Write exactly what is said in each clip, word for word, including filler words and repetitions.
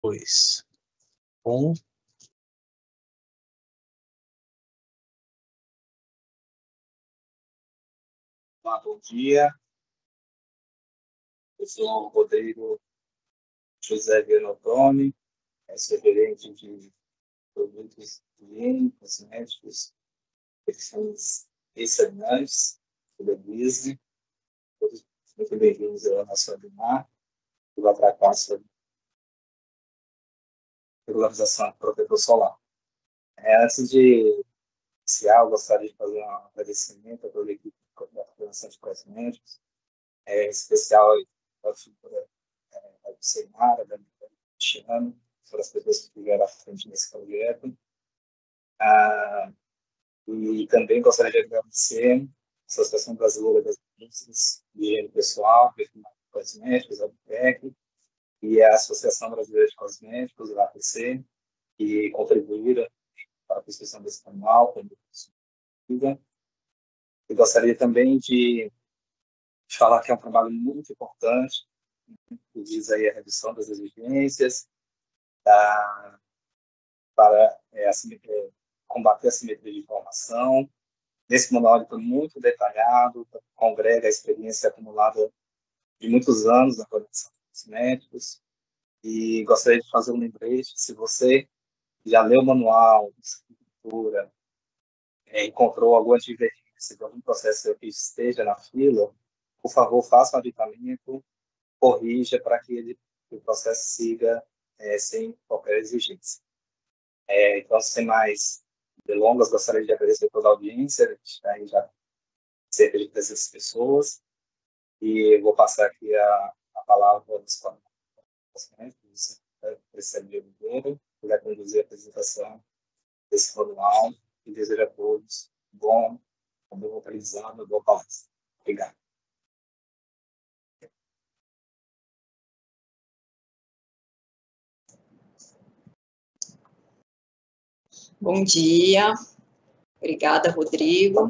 dois, um. Olá, bom dia. Eu sou o Rodrigo José Vianotoni, sou gerente de produtos higiene, cosméticos, perfumes e sabonantes da Disney. Todos muito bem-vindos ao nosso webinar, que vai tratar sobre regularização do protetor solar. É, antes de iniciar, eu gostaria de fazer um agradecimento a toda a equipe da Coordenação de Cosméticos, é, em especial a figura é, do Senara, da Cristiano, foram as pessoas que estiveram à frente desse projeto. Ah, e também gostaria de agradecer a Associação Brasileira das Indústrias de Higiene Pessoal, Perfumaria e Cosméticos, a B P E C, e a Associação Brasileira de Cosméticos, a A P C, que contribuíram para a construção desse manual. E gostaria também de falar que é um trabalho muito importante, que diz aí a redução das exigências, da, para é, é, combater a simetria de informação. Nesse manual ele foi muito detalhado, congrega a experiência acumulada de muitos anos na coordenação dos médicos, e gostaria de fazer um lembrete: se você já leu o manual, escritura, é, encontrou alguma divergência de algum processo que esteja na fila, por favor, faça um aditamento, corrija para que, ele, que o processo siga é, sem qualquer exigência. É, então, sem mais delongas, gostaria de agradecer toda a audiência, a gente está aí já cerca de trezentas pessoas, e vou passar aqui a, a palavra ao discernimento, Presidente Oliveira, que vai conduzir a apresentação desse manual, e desejo a todos um bom, um bom aprendizado, uma boa palestra. Obrigado. Bom dia, obrigada, Rodrigo.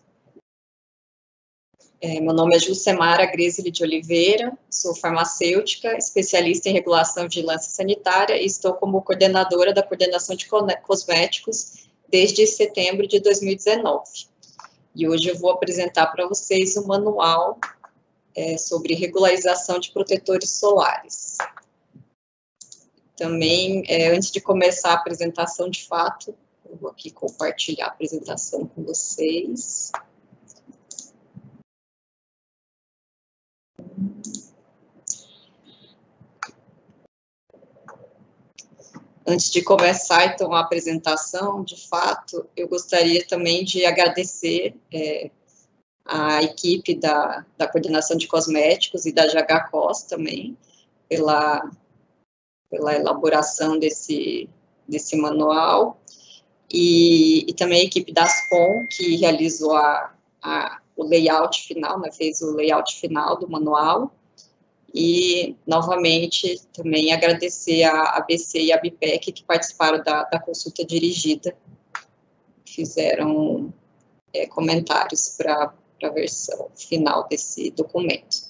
É, meu nome é Jusemara Gresili de Oliveira, sou farmacêutica, especialista em regulação e vigilância sanitária e estou como coordenadora da coordenação de cosméticos desde setembro de dois mil e dezenove. E hoje eu vou apresentar para vocês um manual é, sobre regularização de protetores solares. Também, é, antes de começar a apresentação de fato, eu vou aqui compartilhar a apresentação com vocês. Antes de começar, então, a apresentação, de fato, eu gostaria também de agradecer é, a equipe da, da Coordenação de Cosméticos e da G H Cos também, pela, pela elaboração desse, desse manual. E, e também a equipe da Ascom, que realizou a, a, o layout final, né, fez o layout final do manual, e, novamente, também agradecer a A B C e a B P E C, que participaram da, da consulta dirigida, fizeram é, comentários para a versão final desse documento.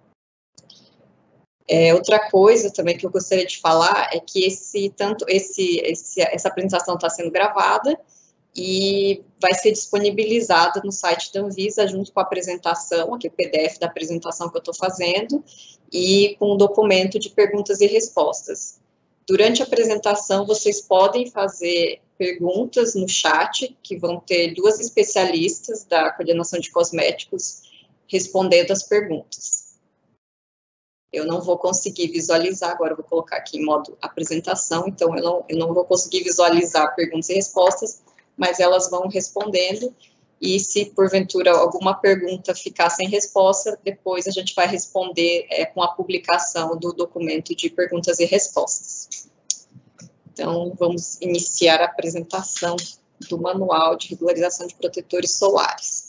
É, outra coisa também que eu gostaria de falar é que esse, tanto esse, esse, essa apresentação está sendo gravada e vai ser disponibilizada no site da Anvisa junto com a apresentação, aqui o P D F da apresentação que eu estou fazendo, e com o documento de perguntas e respostas. Durante a apresentação, vocês podem fazer perguntas no chat, que vão ter duas especialistas da Coordenação de Cosméticos respondendo as perguntas. Eu não vou conseguir visualizar, agora eu vou colocar aqui em modo apresentação, então eu não, eu não vou conseguir visualizar perguntas e respostas, mas elas vão respondendo, e se porventura alguma pergunta ficar sem resposta, depois a gente vai responder é, com a publicação do documento de perguntas e respostas. Então, vamos iniciar a apresentação do Manual de Regularização de Protetores Solares.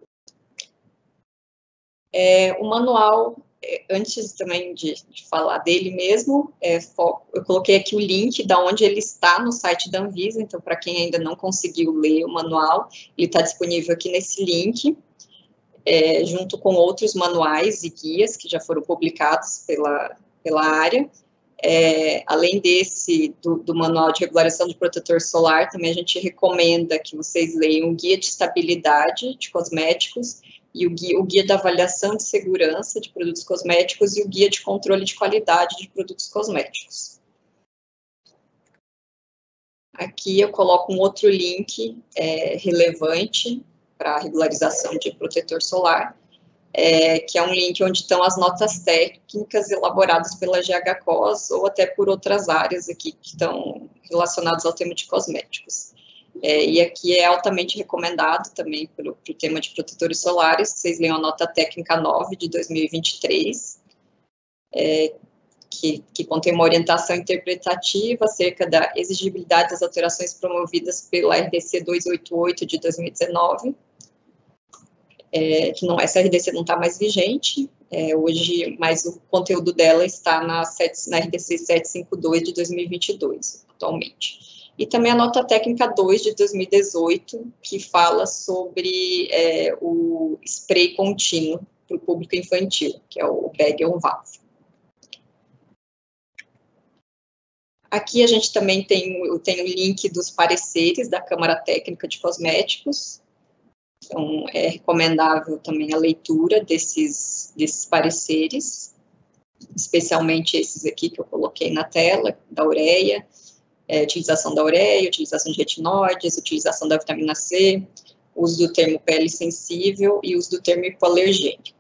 É, o manual, antes também de, de falar dele mesmo, é, eu coloquei aqui o link da onde ele está no site da Anvisa, então, para quem ainda não conseguiu ler o manual, ele está disponível aqui nesse link, é, junto com outros manuais e guias que já foram publicados pela, pela área. É, além desse, do, do Manual de Regularização de Protetor Solar, também a gente recomenda que vocês leiam o Guia de Estabilidade de Cosméticos e o guia, o guia da Avaliação de Segurança de Produtos Cosméticos e o Guia de Controle de Qualidade de Produtos Cosméticos. Aqui eu coloco um outro link é, relevante para a regularização de protetor solar, é, que é um link onde estão as notas técnicas elaboradas pela G H C O S ou até por outras áreas aqui que estão relacionadas ao tema de cosméticos. É, e aqui é altamente recomendado também para o tema de protetores solares, vocês leiam a nota técnica nove de dois mil e vinte e três, é, que, que contém uma orientação interpretativa acerca da exigibilidade das alterações promovidas pela R D C duzentos e oitenta e oito de dois mil e dezenove, é, que não, essa R D C não está mais vigente, é, hoje, mas o conteúdo dela está na, na R D C setecentos e cinquenta e dois de dois mil e vinte e dois, atualmente. E também a nota técnica dois de dois mil e dezoito, que fala sobre é, o spray contínuo para o público infantil, que é o bag on valve. Aqui a gente também tem, tem o link dos pareceres da Câmara Técnica de Cosméticos. Então, é recomendável também a leitura desses, desses pareceres, especialmente esses aqui que eu coloquei na tela, da ureia, é, utilização da ureia, utilização de retinóides, utilização da vitamina C, uso do termo pele sensível e uso do termo hipoalergênico.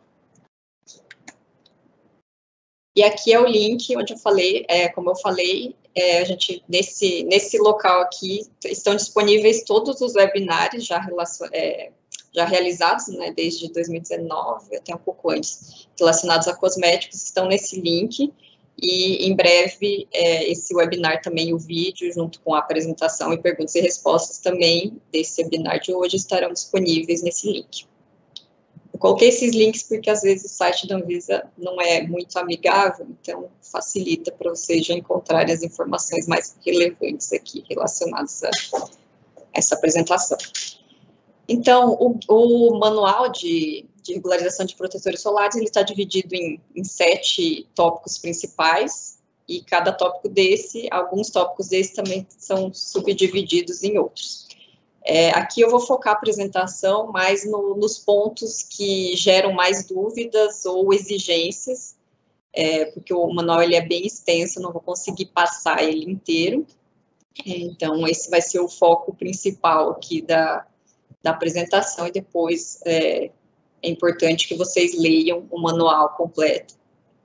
E aqui é o link onde eu falei, é, como eu falei, é, a gente, nesse, nesse local aqui, estão disponíveis todos os webinários já, relacion, é, já realizados, né, desde dois mil e dezenove, até um pouco antes, relacionados a cosméticos, estão nesse link, e em breve, é, esse webinar também, o vídeo, junto com a apresentação e perguntas e respostas também desse webinar de hoje, estarão disponíveis nesse link. Eu coloquei esses links porque, às vezes, o site da Anvisa não é muito amigável, então facilita para vocês já encontrarem as informações mais relevantes aqui, relacionadas a essa apresentação. Então, o, o manual de, de regularização de protetores solares, ele está dividido em, em sete tópicos principais, e cada tópico desse, alguns tópicos desses também são subdivididos em outros. É, aqui eu vou focar a apresentação mais no, nos pontos que geram mais dúvidas ou exigências, é, porque o manual ele é bem extenso, eu não vou conseguir passar ele inteiro. É, então, esse vai ser o foco principal aqui da, da apresentação, e depois é, é importante que vocês leiam o manual completo.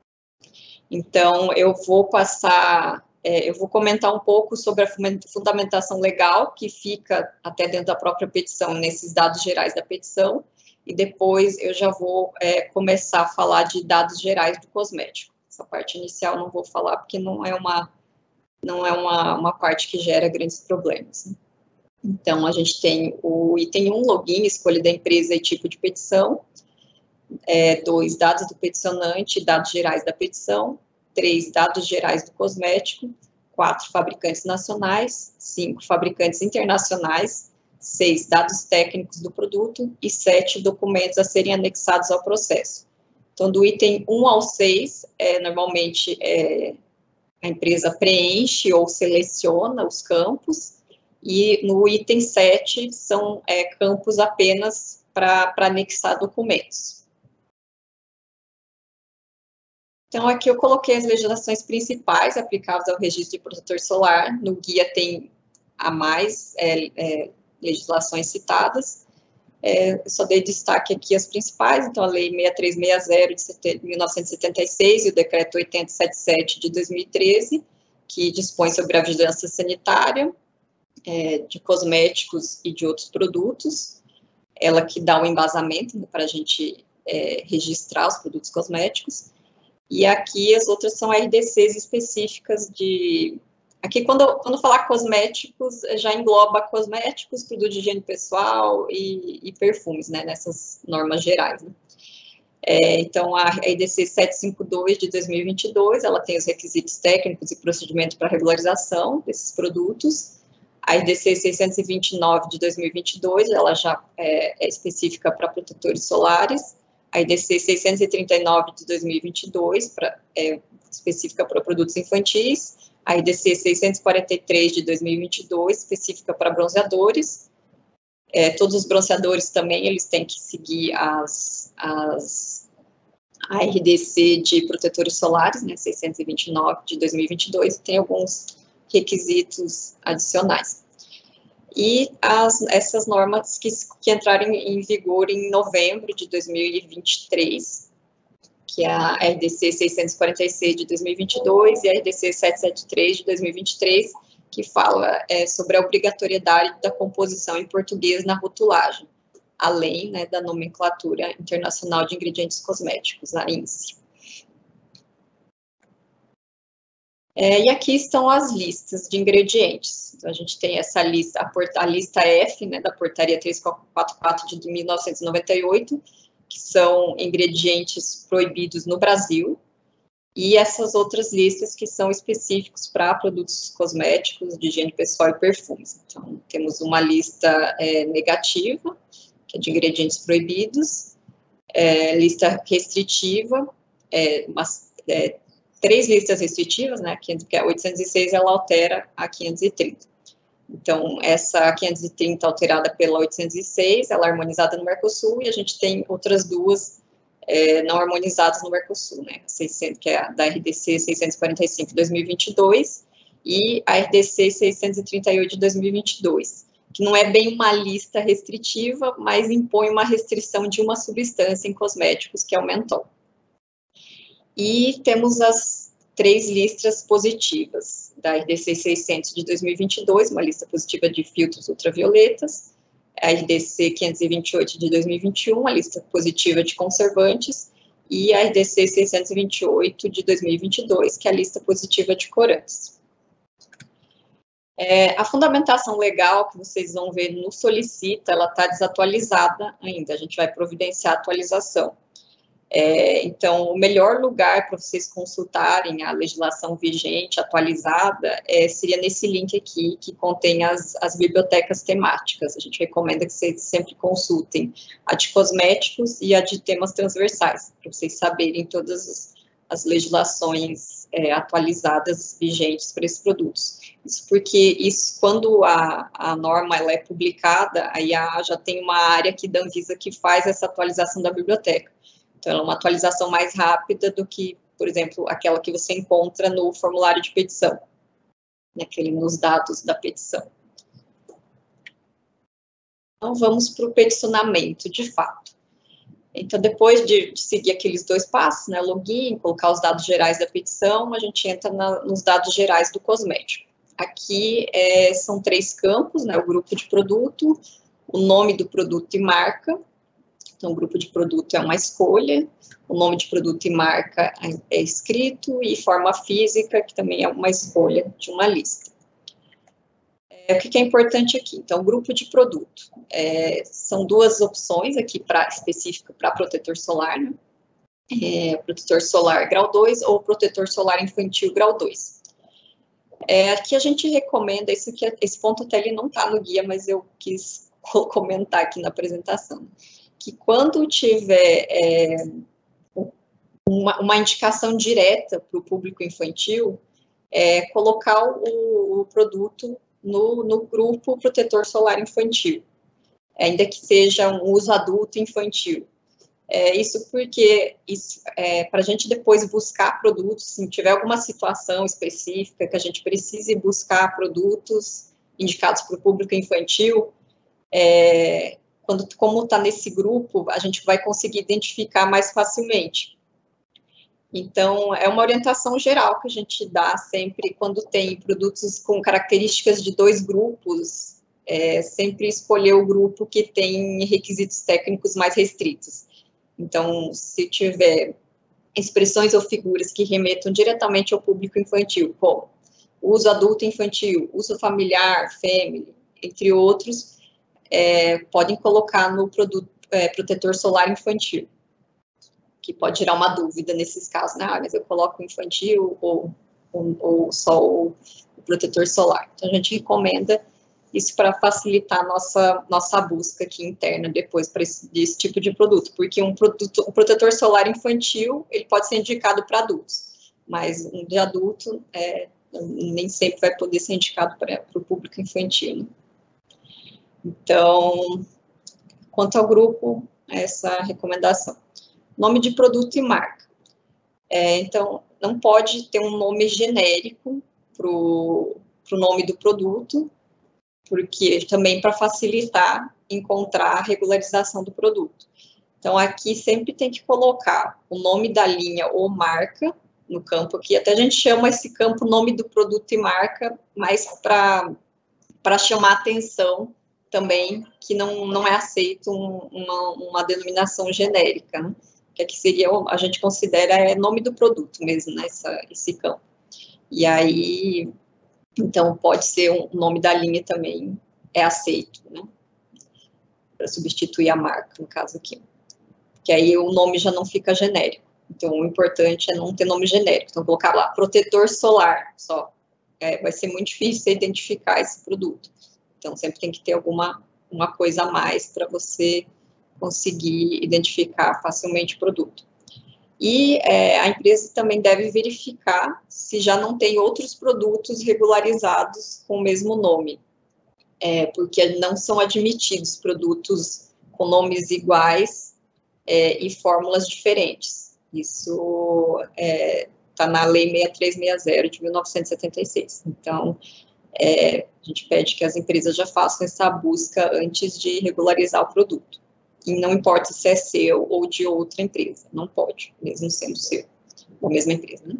Então, eu vou passar... É, eu vou comentar um pouco sobre a fundamentação legal, que fica até dentro da própria petição, nesses dados gerais da petição, e depois eu já vou é, começar a falar de dados gerais do cosmético. Essa parte inicial não vou falar, porque não é uma, não é uma, uma parte que gera grandes problemas. Então, a gente tem o item um, login, escolha da empresa e tipo de petição, é, dois, dados do peticionante, dados gerais da petição, três, dados gerais do cosmético, quatro, fabricantes nacionais, cinco, fabricantes internacionais, seis, dados técnicos do produto e sete, documentos a serem anexados ao processo. Então, do item um ao seis, é, normalmente é, a empresa preenche ou seleciona os campos, e no item sete são é, campos apenas para anexar documentos. Então, aqui eu coloquei as legislações principais aplicáveis ao registro de protetor solar. No guia tem a mais é, é, legislações citadas. É, eu só dei destaque aqui as principais, então a Lei seis três seis zero de mil novecentos e setenta e seis e o Decreto oitocentos e setenta e sete de dois mil e treze, que dispõe sobre a vigilância sanitária é, de cosméticos e de outros produtos. Ela que dá o embasamento, né, para a gente é, registrar os produtos cosméticos. E aqui as outras são R D Cs específicas de... Aqui, quando, quando falar cosméticos, já engloba cosméticos, produto de higiene pessoal e, e perfumes, né, nessas normas gerais. Né? É, então, a R D C setecentos e cinquenta e dois de dois mil e vinte e dois, ela tem os requisitos técnicos e procedimento para regularização desses produtos. A R D C seiscentos e vinte e nove de dois mil e vinte e dois, ela já é, é específica para protetores solares. A R D C seiscentos e trinta e nove de dois mil e vinte e dois, pra, é, específica para produtos infantis, a R D C seiscentos e quarenta e três de dois mil e vinte e dois, específica para bronzeadores. É, todos os bronzeadores também, eles têm que seguir as, as, a R D C de protetores solares, né, seiscentos e vinte e nove de dois mil e vinte e dois, tem alguns requisitos adicionais. E as, essas normas que, que entraram em vigor em novembro de dois mil e vinte e três, que é a R D C seiscentos e quarenta e seis de dois mil e vinte e dois e a R D C setecentos e setenta e três de dois mil e vinte e três, que fala é, sobre a obrigatoriedade da composição em português na rotulagem, além, né, da nomenclatura internacional de ingredientes cosméticos, a I N S I. É, e aqui estão as listas de ingredientes. Então, a gente tem essa lista, a, port, a lista F, né, da portaria trezentos e quarenta e quatro de mil novecentos e noventa e oito, que são ingredientes proibidos no Brasil, e essas outras listas que são específicos para produtos cosméticos, de higiene pessoal e perfumes. Então, temos uma lista é, negativa, que é de ingredientes proibidos, é, lista restritiva, é, umas, é, três listas restritivas, né, que é a oitocentos e seis, ela altera a quinhentos e trinta. Então, essa quinhentos e trinta alterada pela oitocentos e seis, ela é harmonizada no Mercosul, e a gente tem outras duas é, não harmonizadas no Mercosul, né, seiscentos, que é a da R D C seiscentos e quarenta e cinco de dois mil e vinte e dois e a R D C seiscentos e trinta e oito de dois mil e vinte e dois, que não é bem uma lista restritiva, mas impõe uma restrição de uma substância em cosméticos, que é o mentol. E temos as três listas positivas, da R D C seiscentos de dois mil e vinte e dois, uma lista positiva de filtros ultravioletas, a R D C quinhentos e vinte e oito de dois mil e vinte e um, uma lista positiva de conservantes, e a R D C seiscentos e vinte e oito de dois mil e vinte e dois, que é a lista positiva de corantes. É, a fundamentação legal que vocês vão ver no Solicita, ela está desatualizada ainda, a gente vai providenciar a atualização. É, então, o melhor lugar para vocês consultarem a legislação vigente, atualizada, é, seria nesse link aqui, que contém as, as bibliotecas temáticas. A gente recomenda que vocês sempre consultem a de cosméticos e a de temas transversais, para vocês saberem todas as, as legislações é, atualizadas, vigentes para esses produtos. Isso porque, isso, quando a, a norma ela é publicada, aí a, já tem uma área aqui da Anvisa que faz essa atualização da biblioteca. Então, ela é uma atualização mais rápida do que, por exemplo, aquela que você encontra no formulário de petição, naquele, nos dados da petição. Então, vamos para o peticionamento, de fato. Então, depois de, de seguir aqueles dois passos, né, login, colocar os dados gerais da petição, a gente entra na, nos dados gerais do cosmético. Aqui é, são três campos, né, o grupo de produto, o nome do produto e marca. Então, o grupo de produto é uma escolha, o nome de produto e marca é escrito, e forma física, que também é uma escolha de uma lista. É, o que é importante aqui? Então, grupo de produto. É, são duas opções aqui pra, específica para protetor solar, né? É, protetor solar grau dois ou protetor solar infantil grau dois. É, aqui a gente recomenda, isso aqui, esse ponto até ele não está no guia, mas eu quis comentar aqui na apresentação, que quando tiver é, uma, uma indicação direta para o público infantil, é, colocar o, o produto no, no grupo protetor solar infantil, ainda que seja um uso adulto infantil. É, isso porque, é, para a gente depois buscar produtos, se tiver alguma situação específica que a gente precise buscar produtos indicados para o público infantil, é, Quando, como está nesse grupo, a gente vai conseguir identificar mais facilmente. Então, é uma orientação geral que a gente dá sempre quando tem produtos com características de dois grupos, é, sempre escolher o grupo que tem requisitos técnicos mais restritos. Então, se tiver expressões ou figuras que remetam diretamente ao público infantil, como uso adulto infantil, uso familiar, family, entre outros, É, podem colocar no produto, é, protetor solar infantil, que pode gerar uma dúvida nesses casos, né? Ah, mas eu coloco infantil ou, ou, ou só o, o protetor solar. Então, a gente recomenda isso para facilitar a nossa, nossa busca aqui interna depois para esse, esse tipo de produto, porque um, produto, um protetor solar infantil, ele pode ser indicado para adultos, mas um de adulto é, nem sempre vai poder ser indicado para o público infantil. Né? Então, quanto ao grupo, essa recomendação. Nome de produto e marca. É, então, não pode ter um nome genérico para o nome do produto, porque também para facilitar encontrar a regularização do produto. Então, aqui sempre tem que colocar o nome da linha ou marca no campo aqui, até a gente chama esse campo nome do produto e marca, mais para chamar atenção também, que não, não é aceito um, uma, uma denominação genérica, né? Que aqui seria, a gente considera é nome do produto mesmo, né, essa, esse campo. E aí, então, pode ser um nome da linha também, é aceito, né, para substituir a marca, no caso aqui. Que aí o nome já não fica genérico. Então, o importante é não ter nome genérico. Então, colocar lá, protetor solar, só. É, vai ser muito difícil identificar esse produto. Então, sempre tem que ter alguma uma coisa a mais para você conseguir identificar facilmente o produto. E é, a empresa também deve verificar se já não tem outros produtos regularizados com o mesmo nome. É, porque não são admitidos produtos com nomes iguais é, e fórmulas diferentes. Isso está é, na Lei seis três seis zero de mil novecentos e setenta e seis. Então, é, a gente pede que as empresas já façam essa busca antes de regularizar o produto. E não importa se é seu ou de outra empresa, não pode, mesmo sendo seu, ou mesma empresa, né?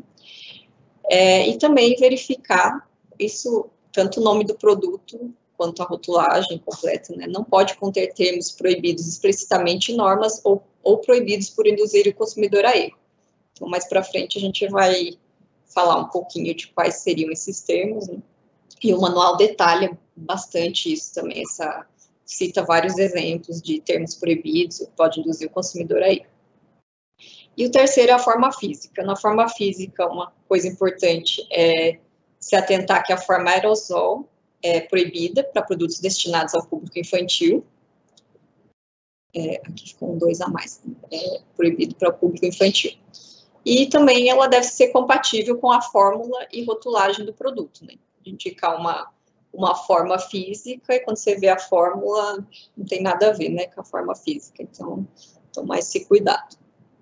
É, e também verificar isso, tanto o nome do produto quanto a rotulagem completa, né? Não pode conter termos proibidos explicitamente em normas ou, ou proibidos por induzir o consumidor a erro. Então, mais para frente, a gente vai falar um pouquinho de quais seriam esses termos, né? E o manual detalha bastante isso também, essa, cita vários exemplos de termos proibidos, que pode induzir o consumidor a erro. E o terceiro é a forma física. Na forma física, uma coisa importante é se atentar que a forma aerosol é proibida para produtos destinados ao público infantil. É, aqui ficou um dois a mais. É proibido para o público infantil. E também ela deve ser compatível com a fórmula e rotulagem do produto, né? Indicar uma, uma forma física e quando você vê a fórmula, não tem nada a ver, né, com a forma física. Então, tomar esse cuidado.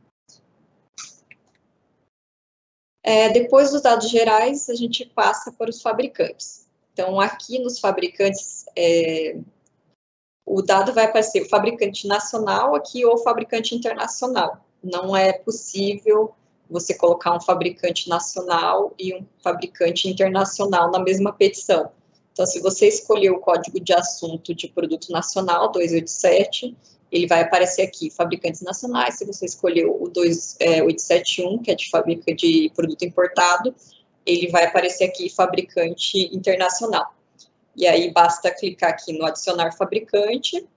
É, depois dos dados gerais, a gente passa para os fabricantes. Então, aqui nos fabricantes, é, o dado vai aparecer o fabricante nacional aqui ou o fabricante internacional. Não é possível você colocar um fabricante nacional e um fabricante internacional na mesma petição. Então, se você escolher o código de assunto de produto nacional, duzentos e oitenta e sete, ele vai aparecer aqui, fabricantes nacionais. Se você escolher o duzentos e oitenta e sete ponto um, que é de, fabrica, de produto importado, ele vai aparecer aqui, fabricante internacional. E aí, basta clicar aqui no adicionar fabricante,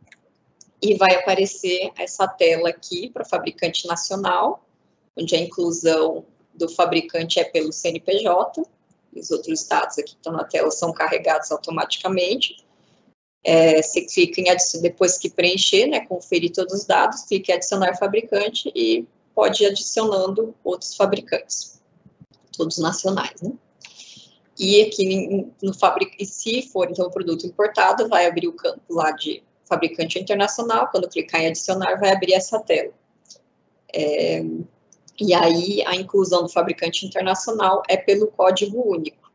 e vai aparecer essa tela aqui para fabricante nacional, onde a inclusão do fabricante é pelo C N P J, os outros dados aqui que estão na tela são carregados automaticamente. É, você clica em adicionar, depois que preencher, né, conferir todos os dados, clica em adicionar fabricante e pode ir adicionando outros fabricantes, todos nacionais, né? E aqui no fabric... e se for, então, o produto importado, vai abrir o campo lá de fabricante internacional, quando clicar em adicionar, vai abrir essa tela. É... E aí, a inclusão do fabricante internacional é pelo código único.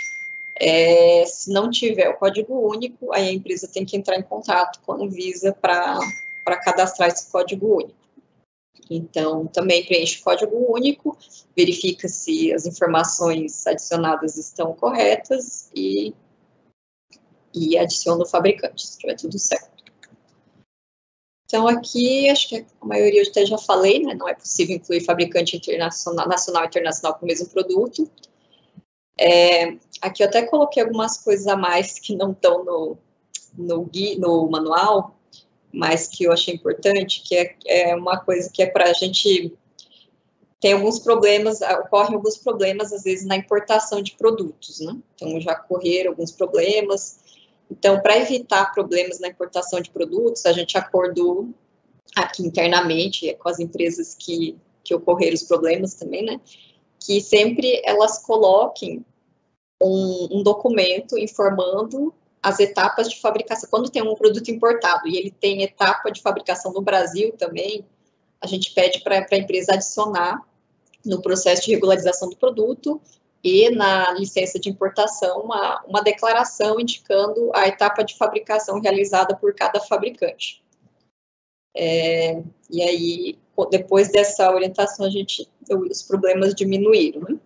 É, se não tiver o código único, aí a empresa tem que entrar em contato com a Anvisa para cadastrar esse código único. Então, também preenche o código único, verifica se as informações adicionadas estão corretas e, e adiciona o fabricante, se tiver tudo certo. Então, aqui, acho que a maioria eu até já falei, né? Não é possível incluir fabricante internacional, nacional e internacional com o mesmo produto. É, aqui eu até coloquei algumas coisas a mais que não estão no, no, no manual, mas que eu achei importante, que é, é uma coisa que é para a gente... Tem alguns problemas, ocorrem alguns problemas, às vezes, na importação de produtos, né? Então, já ocorreram alguns problemas. Então, para evitar problemas na importação de produtos, a gente acordou aqui internamente com as empresas que, que ocorreram os problemas também, né? que sempre elas coloquem um, um documento informando as etapas de fabricação. Quando tem um produto importado e ele tem etapa de fabricação no Brasil também, a gente pede para a empresa adicionar no processo de regularização do produto e na licença de importação uma, uma declaração indicando a etapa de fabricação realizada por cada fabricante. É, e aí, depois dessa orientação, a gente, os problemas diminuíram, né?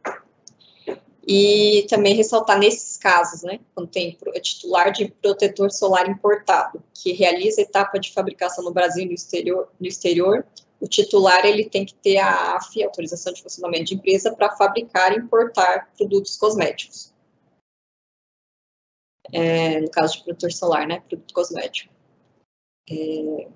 E também ressaltar nesses casos, né, quando tem titular de protetor solar importado, que realiza etapa de fabricação no Brasil e no exterior, no exterior, o titular ele tem que ter a A F, autorização de funcionamento de empresa, para fabricar e importar produtos cosméticos. É, no caso de protetor solar, né, produto cosmético. É,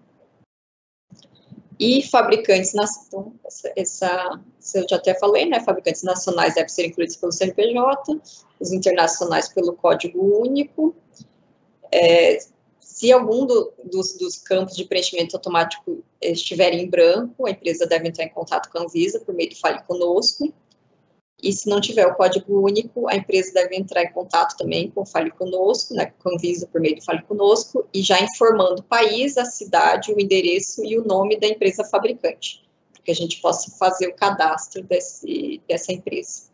E fabricantes, então, essa, essa, eu já até falei, né, fabricantes nacionais devem ser incluídos pelo C N P J, os internacionais pelo Código Único. É, se algum do, dos, dos campos de preenchimento automático estiver em branco, a empresa deve entrar em contato com a Anvisa por meio do Fale Conosco. E se não tiver o Código Único, a empresa deve entrar em contato também com o Fale Conosco, né, com a Anvisa por meio do Fale Conosco, e já informando o país, a cidade, o endereço e o nome da empresa fabricante, para que a gente possa fazer o cadastro desse, dessa empresa.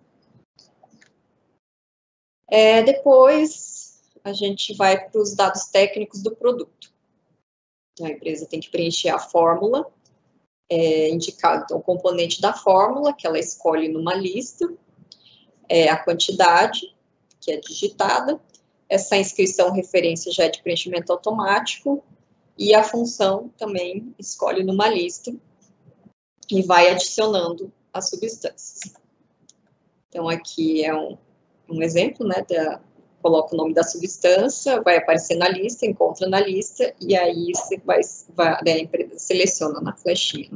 É, depois, a gente vai para os dados técnicos do produto. A empresa tem que preencher a fórmula, É, indicar então, o componente da fórmula, que ela escolhe numa lista, é, a quantidade, que é digitada, essa inscrição referência já é de preenchimento automático, e a função também escolhe numa lista, e vai adicionando as substâncias. Então, aqui é um, um exemplo, né, da, coloca o nome da substância, vai aparecer na lista, encontra na lista, e aí você vai, vai a empresa seleciona na flechinha.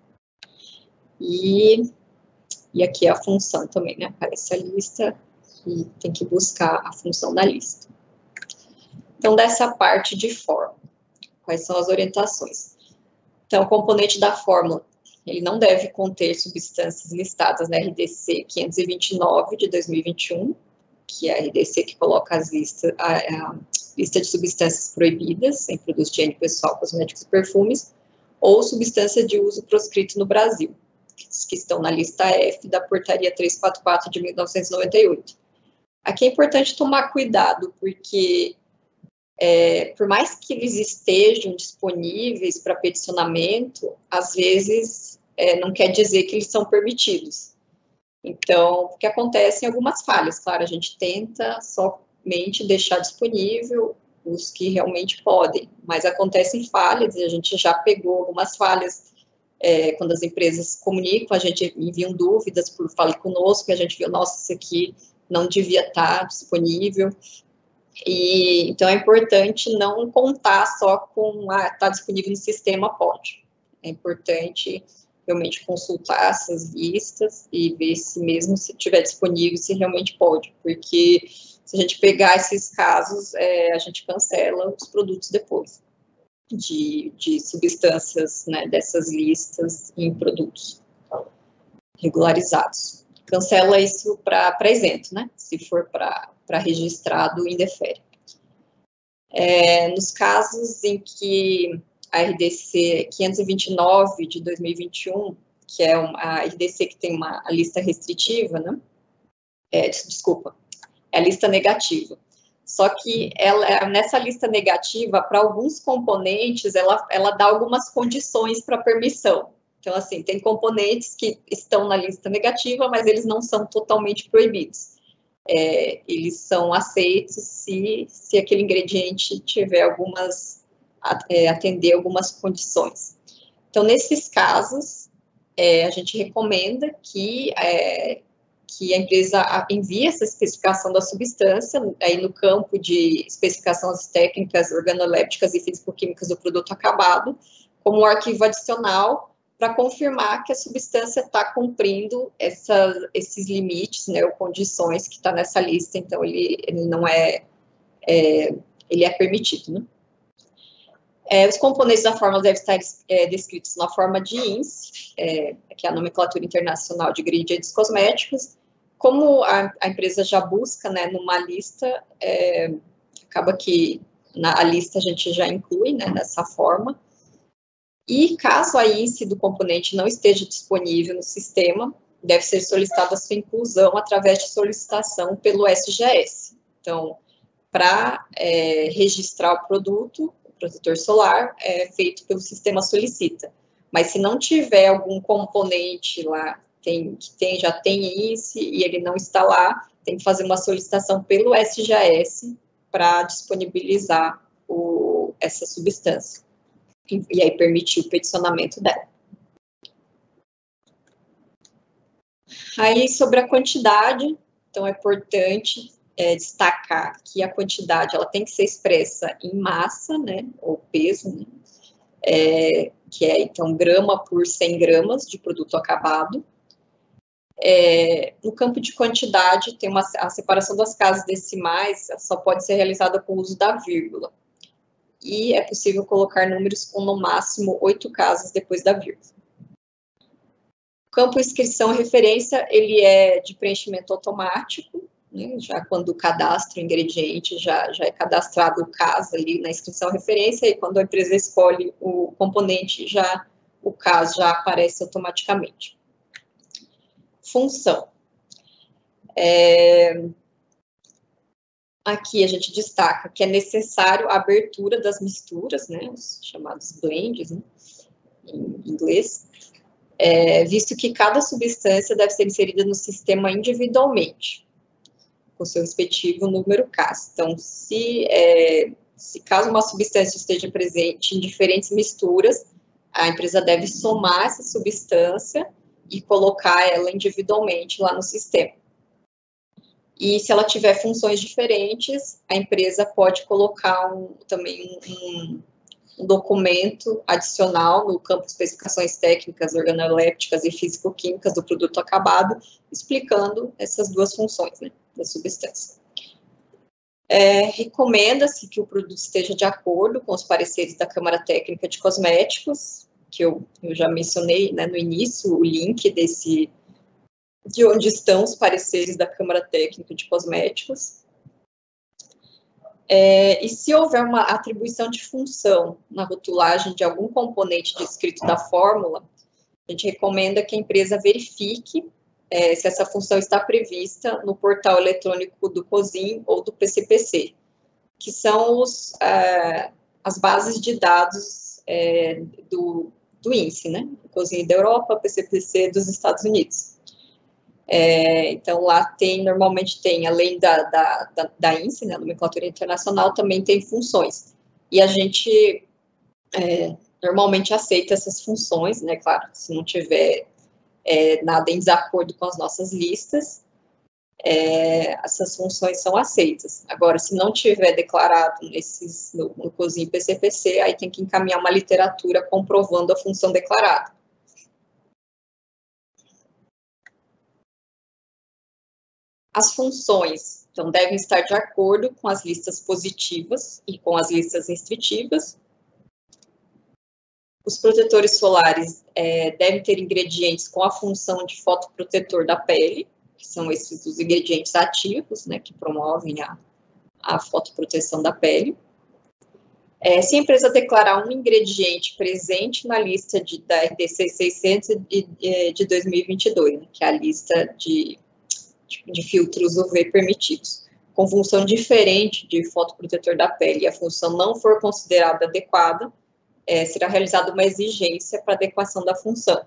E, e aqui é a função também, né? Aparece a lista e tem que buscar a função da lista. Então, dessa parte de fórmula, quais são as orientações? Então, o componente da fórmula, ele não deve conter substâncias listadas na R D C quinhentos e vinte e nove de dois mil e vinte e um, que é a R D C que coloca as listas, a, a lista de substâncias proibidas em produtos de higiene pessoal, cosméticos e perfumes, ou substância de uso proscrito no Brasil, que estão na lista F da Portaria trezentos e quarenta e quatro de mil novecentos e noventa e oito. Aqui é importante tomar cuidado, porque é, por mais que eles estejam disponíveis para peticionamento, às vezes é, não quer dizer que eles são permitidos. Então, o que acontece em algumas falhas, claro, a gente tenta somente deixar disponível os que realmente podem, mas acontecem falhas e a gente já pegou algumas falhas é, quando as empresas comunicam, a gente envia dúvidas por Fale Conosco, e a gente viu, nossa, isso aqui não devia estar disponível. E, então, é importante não contar só com, ah, está disponível no sistema, pode. É importante realmente consultar essas listas e ver se mesmo se estiver disponível, se realmente pode, porque se a gente pegar esses casos, é, a gente cancela os produtos depois de, de substâncias, né, dessas listas em produtos regularizados. Cancela isso para isento, né, se for para registrado, indefere. É, nos casos em que a R D C quinhentos e vinte e nove de dois mil e vinte e um, que é uma, a R D C que tem uma a lista restritiva, né? É, desculpa, é a lista negativa. Só que ela, nessa lista negativa, para alguns componentes, ela, ela dá algumas condições para permissão. Então, assim, tem componentes que estão na lista negativa, mas eles não são totalmente proibidos. É, eles são aceitos se, se aquele ingrediente tiver algumas, é, atender algumas condições. Então, nesses casos, é, a gente recomenda que, é, que a empresa envie essa especificação da substância, aí no campo de especificações técnicas, organolépticas e físico-químicas do produto acabado, como um arquivo adicional, para confirmar que a substância está cumprindo essa, esses limites, né, ou condições que está nessa lista, então ele, ele não é, é, ele é permitido, né? É, os componentes da fórmula devem estar é, descritos na forma de I N S, é, que é a nomenclatura internacional de ingredientes cosméticos. Como a, a empresa já busca, né, numa lista, é, acaba que na a lista a gente já inclui, né, dessa forma. E caso a I N S do componente não esteja disponível no sistema, deve ser solicitada a sua inclusão através de solicitação pelo S G S. Então, para é, registrar o produto, o protetor solar, é feito pelo sistema solicita. Mas se não tiver algum componente lá tem, que tem, já tem I N S e ele não está lá, tem que fazer uma solicitação pelo S G S para disponibilizar o, essa substância. E, e aí permitir o peticionamento dela. Aí, sobre a quantidade, então é importante é, destacar que a quantidade ela tem que ser expressa em massa, né, ou peso, né, é, que é, então, grama por cem gramas de produto acabado. É, no campo de quantidade, tem uma, a separação das casas decimais só pode ser realizada com o uso da vírgula. E é possível colocar números com, no máximo, oito casas depois da vírgula. O campo inscrição referência, ele é de preenchimento automático, né, já quando o cadastro ingrediente já, já é cadastrado o caso ali na inscrição referência, e quando a empresa escolhe o componente, já o caso já aparece automaticamente. Função. É, aqui a gente destaca que é necessário a abertura das misturas, né, os chamados blends, né, em inglês, é, visto que cada substância deve ser inserida no sistema individualmente, com seu respectivo número C A S. Então, se, é, se caso uma substância esteja presente em diferentes misturas, a empresa deve somar essa substância e colocar ela individualmente lá no sistema. E se ela tiver funções diferentes, a empresa pode colocar um, também um, um documento adicional no campo de especificações técnicas, organolépticas e físico-químicas do produto acabado, explicando essas duas funções, né, da substância. É, recomenda-se que o produto esteja de acordo com os pareceres da Câmara Técnica de Cosméticos, que eu, eu já mencionei, né, no início, o link desse, de onde estão os pareceres da Câmara Técnica de Cosméticos. É, e se houver uma atribuição de função na rotulagem de algum componente descrito da fórmula, a gente recomenda que a empresa verifique é, se essa função está prevista no portal eletrônico do COSIM ou do P C P C, que são os, é, as bases de dados é, do, do I N S, né? O COSIM da Europa, P C P C dos Estados Unidos. É, então, lá tem, normalmente tem, além da, da, da, da I N S, né, a nomenclatura internacional, também tem funções. E a gente é, normalmente aceita essas funções, né, claro, se não tiver é, nada em desacordo com as nossas listas, é, essas funções são aceitas. Agora, se não tiver declarado nesses, no, no COSIM P C P C, aí tem que encaminhar uma literatura comprovando a função declarada. As funções, então, devem estar de acordo com as listas positivas e com as listas restritivas. Os protetores solares é, devem ter ingredientes com a função de fotoprotetor da pele, que são esses os ingredientes ativos, né, que promovem a, a fotoproteção da pele. É, se a empresa declarar um ingrediente presente na lista de, da R D C seiscentos de, de dois mil e vinte e dois, né, que é a lista de de filtros U V permitidos, com função diferente de fotoprotetor da pele, e a função não for considerada adequada, é, será realizada uma exigência para adequação da função.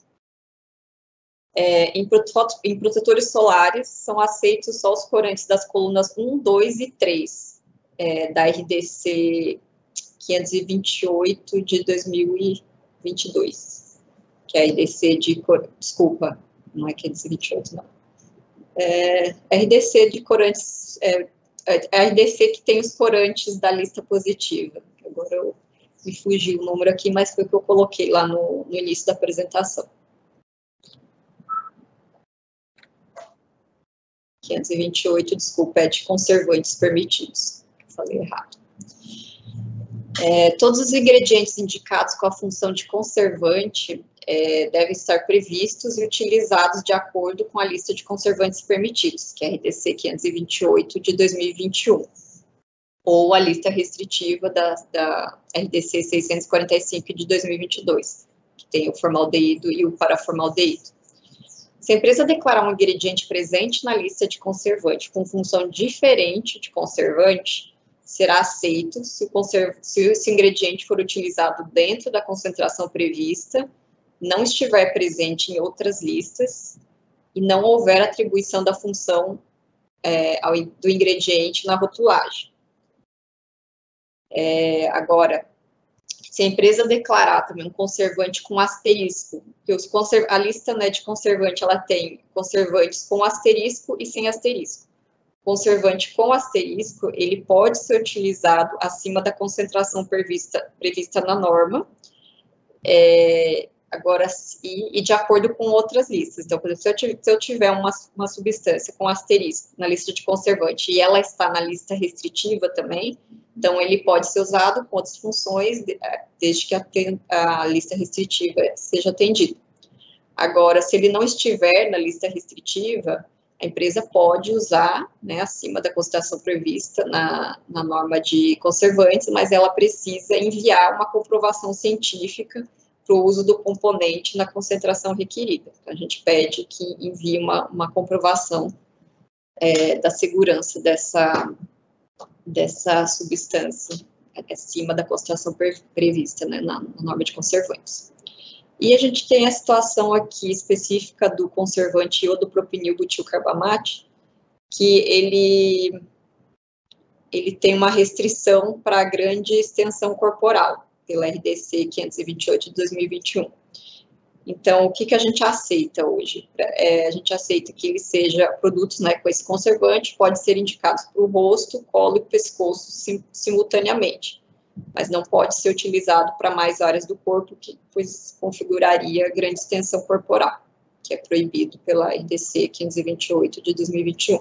É, em, em protetores solares, são aceitos só os corantes das colunas um, dois e três, é, da R D C quinhentos e vinte e oito de dois mil e vinte e dois, que é a R D C de, desculpa, não é quinhentos e vinte e oito, não. É, R D C de corantes, é, é R D C que tem os corantes da lista positiva. Agora eu, me fugiu o número aqui, mas foi o que eu coloquei lá no, no início da apresentação. quinhentos e vinte e oito, desculpa, é de conservantes permitidos. Falei errado. É, todos os ingredientes indicados com a função de conservante é, devem estar previstos e utilizados de acordo com a lista de conservantes permitidos, que é a R D C quinhentos e vinte e oito de dois mil e vinte e um, ou a lista restritiva da, da R D C seiscentos e quarenta e cinco de dois mil e vinte e dois, que tem o formaldeído e o paraformaldeído. Se a empresa declarar um ingrediente presente na lista de conservante com função diferente de conservante, será aceito se o, se esse ingrediente for utilizado dentro da concentração prevista, não estiver presente em outras listas e não houver atribuição da função é, ao, do ingrediente na rotulagem. É, agora, se a empresa declarar também um conservante com asterisco, que os conserv a lista, né, de conservante, ela tem conservantes com asterisco e sem asterisco. Conservante com asterisco, ele pode ser utilizado acima da concentração prevista, prevista na norma, é, agora, e, e de acordo com outras listas. Então, por exemplo, se eu, se eu tiver uma, uma substância com asterisco na lista de conservante e ela está na lista restritiva também, então ele pode ser usado com outras funções, desde que a, a lista restritiva seja atendida. Agora, se ele não estiver na lista restritiva, a empresa pode usar, né, acima da concentração prevista na, na norma de conservantes, mas ela precisa enviar uma comprovação científica para o uso do componente na concentração requerida. Então, a gente pede que envie uma, uma comprovação é, da segurança dessa, dessa substância acima da concentração prevista, né, na, na norma de conservantes. E a gente tem a situação aqui específica do conservante iodopropenilbutilcarbamate, que ele, ele tem uma restrição para a grande extensão corporal, pela R D C quinhentos e vinte e oito de dois mil e vinte e um. Então, o que, que a gente aceita hoje? É, a gente aceita que ele seja produtos, né, com esse conservante, pode ser indicados para o rosto, colo e pescoço sim, simultaneamente, mas não pode ser utilizado para mais áreas do corpo, que pois configuraria grande extensão corporal, que é proibido pela R D C quinhentos e vinte e oito de dois mil e vinte e um.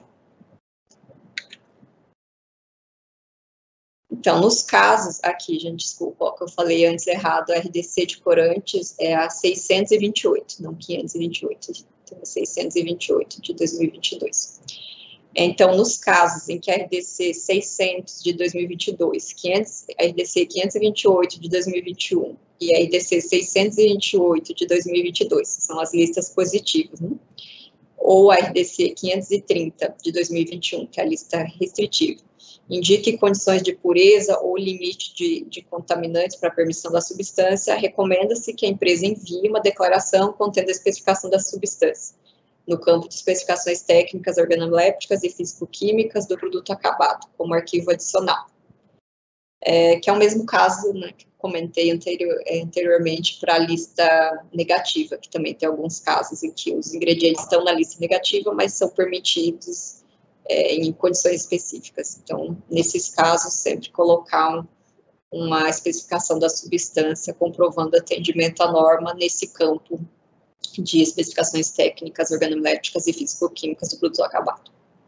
Então, nos casos, aqui, gente, desculpa, ó, que eu falei antes errado, a R D C de corantes é a seiscentos e vinte e oito, não quinhentos e vinte e oito, então é seiscentos e vinte e oito de dois mil e vinte e dois. Então, nos casos em que a R D C seiscentos de dois mil e vinte e dois, quinhentos, a R D C quinhentos e vinte e oito de dois mil e vinte e um e a R D C seiscentos e vinte e oito de dois mil e vinte e dois, são as listas positivas, né? Ou a R D C quinhentos e trinta de dois mil e vinte e um, que é a lista restritiva, indique condições de pureza ou limite de, de contaminantes para a permissão da substância, recomenda-se que a empresa envie uma declaração contendo a especificação da substância, no campo de especificações técnicas, organolépticas e físico-químicas do produto acabado, como arquivo adicional. É, que é o mesmo caso, né, que comentei anterior, anteriormente para a lista negativa, que também tem alguns casos em que os ingredientes estão na lista negativa, mas são permitidos é, em condições específicas. Então, nesses casos, sempre colocar um, uma especificação da substância comprovando atendimento à norma nesse campo de especificações técnicas, organolépticas e físico-químicas do produto acabado.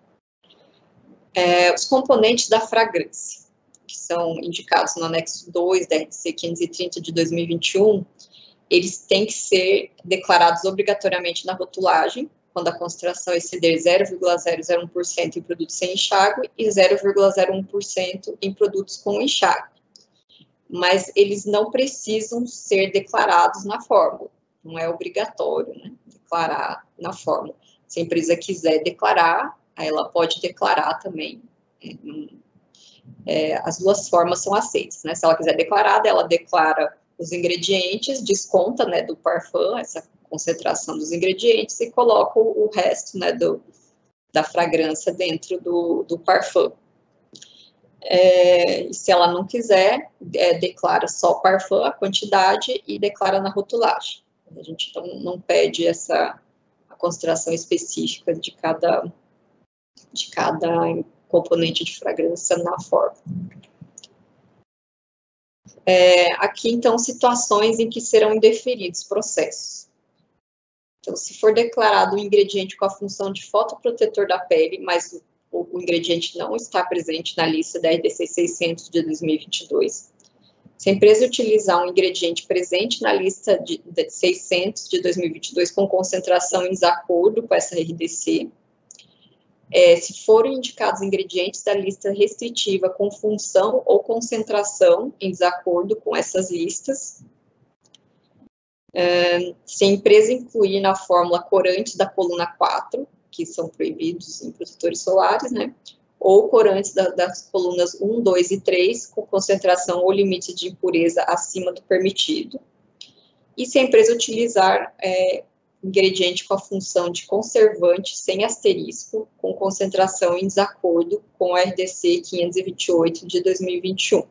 É, os componentes da fragrância, que são indicados no anexo dois da R D C quinhentos e trinta de dois mil e vinte e um, eles têm que ser declarados obrigatoriamente na rotulagem, quando a concentração exceder zero vírgula zero zero um por cento em produtos sem enxágue e zero vírgula zero um por cento em produtos com enxágue. Mas eles não precisam ser declarados na fórmula. Não é obrigatório, né, declarar na fórmula. Se a empresa quiser declarar, ela pode declarar também. É, as duas formas são aceitas, né? Se ela quiser declarar, ela declara os ingredientes, desconta, né, do parfum, essa concentração dos ingredientes, e coloca o, o resto, né, do, da fragrância dentro do, do parfum. É, e se ela não quiser, é, declara só o parfum, a quantidade, e declara na rotulagem. A gente não, não pede essa a concentração específica de cada, de cada componente de fragrância na fórmula. É, aqui, então, situações em que serão indeferidos processos. Então, se for declarado um ingrediente com a função de fotoprotetor da pele, mas o, o ingrediente não está presente na lista da R D C seiscentos de dois mil e vinte e dois, Se a empresa utilizar um ingrediente presente na lista de, de seiscentos de dois mil e vinte e dois com concentração em desacordo com essa R D C, é, se forem indicados ingredientes da lista restritiva com função ou concentração em desacordo com essas listas, é, se a empresa incluir na fórmula corantes da coluna quatro, que são proibidos em protetores solares, né, ou corantes da, das colunas um, dois e três, com concentração ou limite de impureza acima do permitido. E se a empresa utilizar é, ingrediente com a função de conservante sem asterisco, com concentração em desacordo com a R D C quinhentos e vinte e oito de dois mil e vinte e um.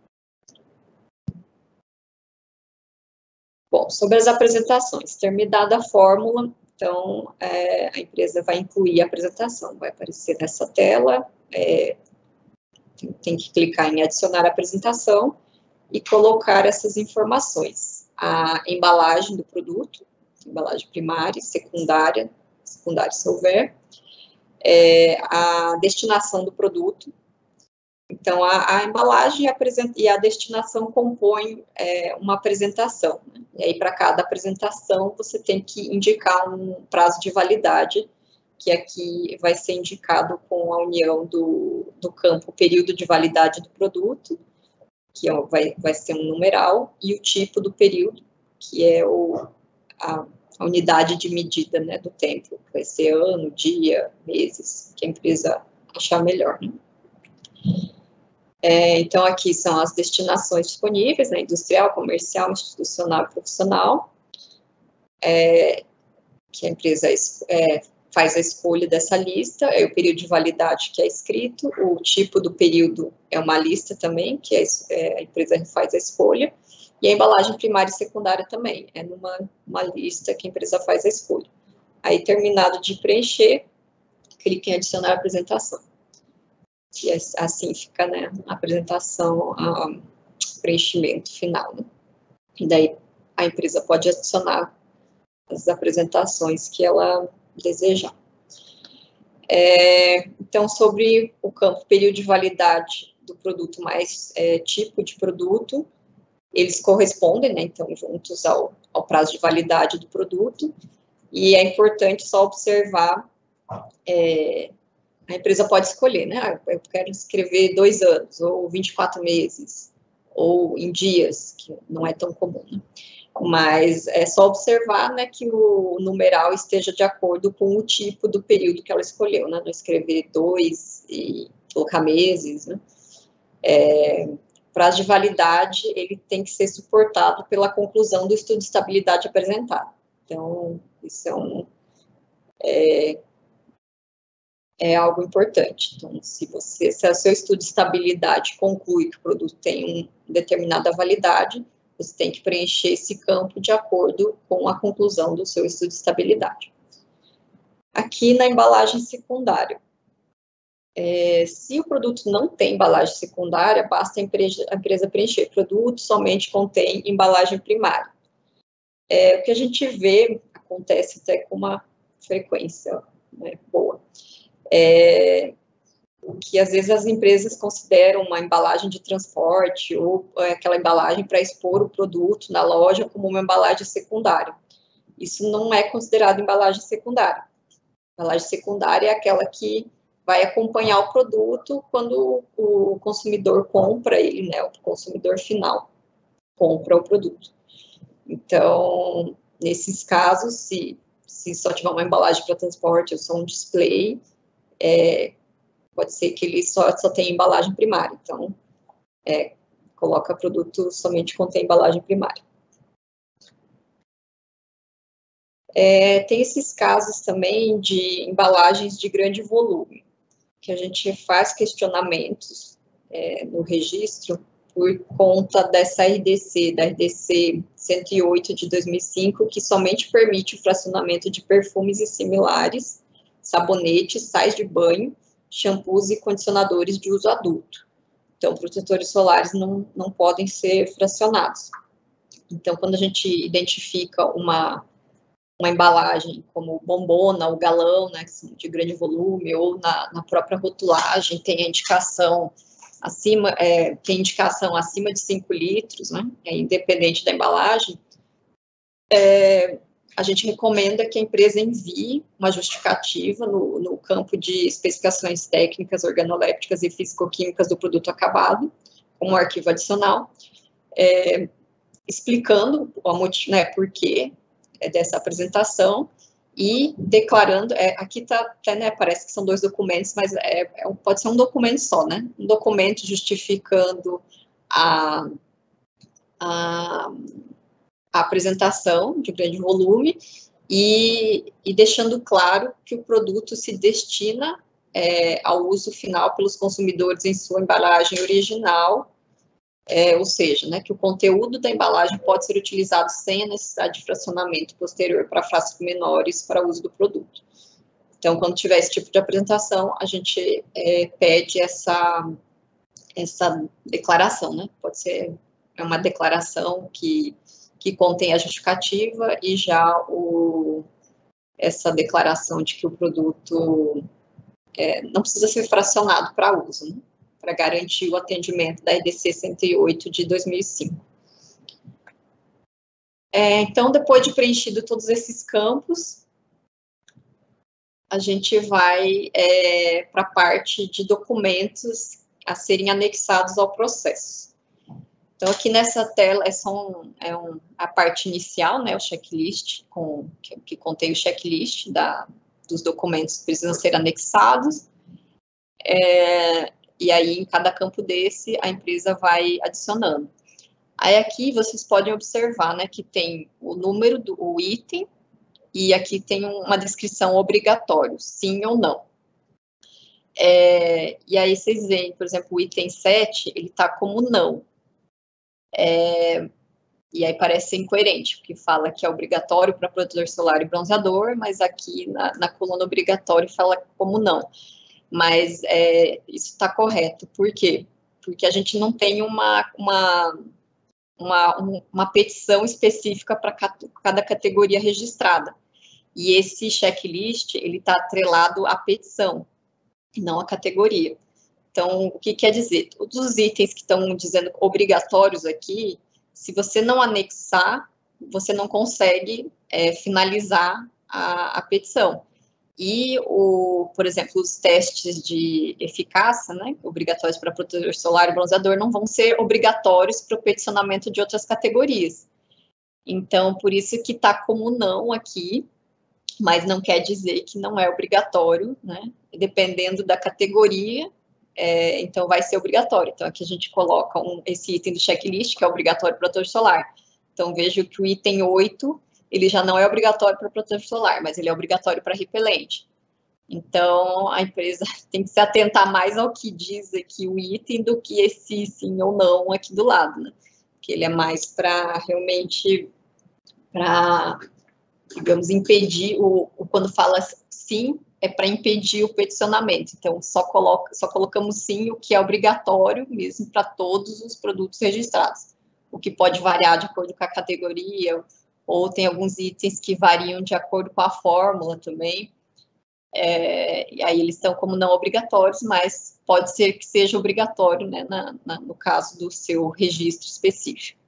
Bom, sobre as apresentações, terminada a fórmula, então, é, a empresa vai incluir a apresentação, vai aparecer nessa tela, é, tem, tem que clicar em adicionar a apresentação e colocar essas informações. A embalagem do produto, embalagem primária, secundária, secundária se houver, é, a destinação do produto. Então, a, a embalagem e a, e a destinação compõem é, uma apresentação, né? E aí, para cada apresentação, você tem que indicar um prazo de validade, que aqui vai ser indicado com a união do, do campo período de validade do produto, que é, vai, vai ser um numeral, e o tipo do período, que é o, a, a unidade de medida, né, do tempo, que vai ser ano, dia, meses, que a empresa achar melhor, né? É, então, aqui são as destinações disponíveis, né, industrial, comercial, institucional e profissional, é, que a empresa é, faz a escolha dessa lista, é o período de validade que é escrito, o tipo do período é uma lista também, que é, é, a empresa faz a escolha, e a embalagem primária e secundária também, é numa uma lista que a empresa faz a escolha. Aí, terminado de preencher, clique em adicionar a apresentação. E assim fica, né, a apresentação, a preenchimento final, né? E daí a empresa pode adicionar as apresentações que ela desejar. É, então, sobre o campo período de validade do produto mais é, tipo de produto, eles correspondem, né, então, juntos ao, ao prazo de validade do produto, e é importante só observar, é, a empresa pode escolher, né, eu quero escrever dois anos, ou vinte e quatro meses, ou em dias, que não é tão comum, né? Mas é só observar, né, que o numeral esteja de acordo com o tipo do período que ela escolheu, né, não escrever dois e colocar meses, né. É, prazo de validade, ele tem que ser suportado pela conclusão do estudo de estabilidade apresentado. Então, isso é um... É, é algo importante. Então, se você, se o seu estudo de estabilidade conclui que o produto tem uma determinada validade, você tem que preencher esse campo de acordo com a conclusão do seu estudo de estabilidade. Aqui na embalagem secundária, é, se o produto não tem embalagem secundária, basta a empresa, a empresa preencher. Produto somente contém embalagem primária. É, o que a gente vê, acontece até com uma frequência, né, boa, é, o que às vezes as empresas consideram uma embalagem de transporte ou é, aquela embalagem para expor o produto na loja como uma embalagem secundária. Isso não é considerado embalagem secundária. A embalagem secundária é aquela que vai acompanhar o produto quando o consumidor compra ele, né, o consumidor final compra o produto. Então, nesses casos, se, se só tiver uma embalagem para transporte ou só um display, é, pode ser que ele só, só tenha embalagem primária. Então, é, coloca produto somente contém embalagem primária. É, tem esses casos também de embalagens de grande volume, que a gente faz questionamentos é, no registro por conta dessa R D C, da R D C cento e oito de dois mil e cinco, que somente permite o fracionamento de perfumes e similares, sabonetes, sais de banho, shampoos e condicionadores de uso adulto. Então, protetores solares não, não podem ser fracionados. Então, quando a gente identifica uma, uma embalagem como bombona ou galão, né, que são de grande volume, ou na, na própria rotulagem tem a indicação acima, é, tem indicação acima de cinco litros, né, é independente da embalagem, é, a gente recomenda que a empresa envie uma justificativa no, no campo de especificações técnicas, organolépticas e físico-químicas do produto acabado, como um arquivo adicional, é, explicando o motivo, né, por que dessa apresentação e declarando, é, aqui tá, tá, né, parece que são dois documentos, mas é, é, pode ser um documento só, né, um documento justificando a, a, a apresentação de grande volume e, e deixando claro que o produto se destina é, ao uso final pelos consumidores em sua embalagem original, É, ou seja, né, que o conteúdo da embalagem pode ser utilizado sem a necessidade de fracionamento posterior para frascos menores para uso do produto. Então, quando tiver esse tipo de apresentação, a gente é, pede essa, essa declaração, né? Pode ser uma declaração que, que contém a justificativa e já o, essa declaração de que o produto é, não precisa ser fracionado para uso, né? Para garantir o atendimento da E D C cento e oito de dois mil e cinco. É, então, depois de preenchido todos esses campos, a gente vai é, para a parte de documentos a serem anexados ao processo. Então, aqui nessa tela é só um, é um, a parte inicial, né, o checklist, com, que, que contém o checklist da, dos documentos que precisam ser anexados. É, E aí, em cada campo desse, a empresa vai adicionando. Aí, aqui, vocês podem observar, né, que tem o número do o item, e aqui tem uma descrição obrigatório, sim ou não. É, e aí, vocês veem, por exemplo, o item sete, ele está como não. É, e aí, parece ser incoerente, porque fala que é obrigatório para protetor solar e bronzeador, mas aqui, na, na coluna obrigatório, fala como não. Mas é, isso está correto. Por quê? Porque a gente não tem uma, uma, uma, uma petição específica para cada categoria registrada. E esse checklist, ele está atrelado à petição, não à categoria. Então, o que quer dizer? Todos os itens que estão dizendo obrigatórios aqui, se você não anexar, você não consegue é, finalizar a, a petição. E, o, por exemplo, os testes de eficácia, né, obrigatórios para protetor solar e bronzeador, não vão ser obrigatórios para o peticionamento de outras categorias. Então, por isso que está como não aqui, mas não quer dizer que não é obrigatório, né, dependendo da categoria, é, então vai ser obrigatório. Então, aqui a gente coloca um, esse item do checklist, que é obrigatório para protetor solar. Então, vejo que o item oito, ele já não é obrigatório para protetor solar, mas ele é obrigatório para repelente. Então, a empresa tem que se atentar mais ao que diz aqui o item do que esse sim ou não aqui do lado, né? Que ele é mais para realmente, para, digamos, impedir, o, o, quando fala sim, é para impedir o peticionamento. Então, só, coloca, só colocamos sim o que é obrigatório mesmo para todos os produtos registrados, o que pode variar de acordo com a categoria, ou tem alguns itens que variam de acordo com a fórmula também, é, e aí eles estão como não obrigatórios, mas pode ser que seja obrigatório, né, na, na, no caso do seu registro específico.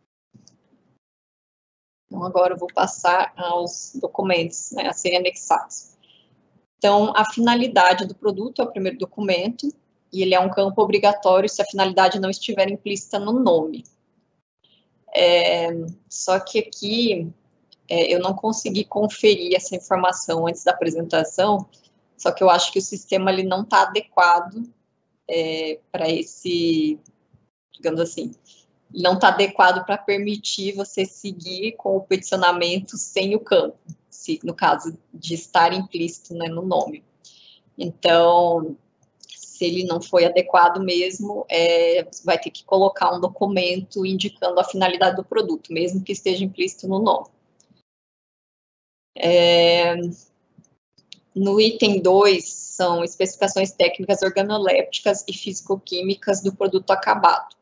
Então, agora eu vou passar aos documentos, né, a serem anexados. Então, a finalidade do produto é o primeiro documento, e ele é um campo obrigatório se a finalidade não estiver implícita no nome. É, só que aqui é, eu não consegui conferir essa informação antes da apresentação, só que eu acho que o sistema ele não está adequado é, para esse, digamos assim, não está adequado para permitir você seguir com o peticionamento sem o campo, se, no caso de estar implícito, né, no nome. Então, se ele não foi adequado mesmo, é, você vai ter que colocar um documento indicando a finalidade do produto, mesmo que esteja implícito no nome. É, no item dois, são especificações técnicas organolépticas e físico-químicas do produto acabado.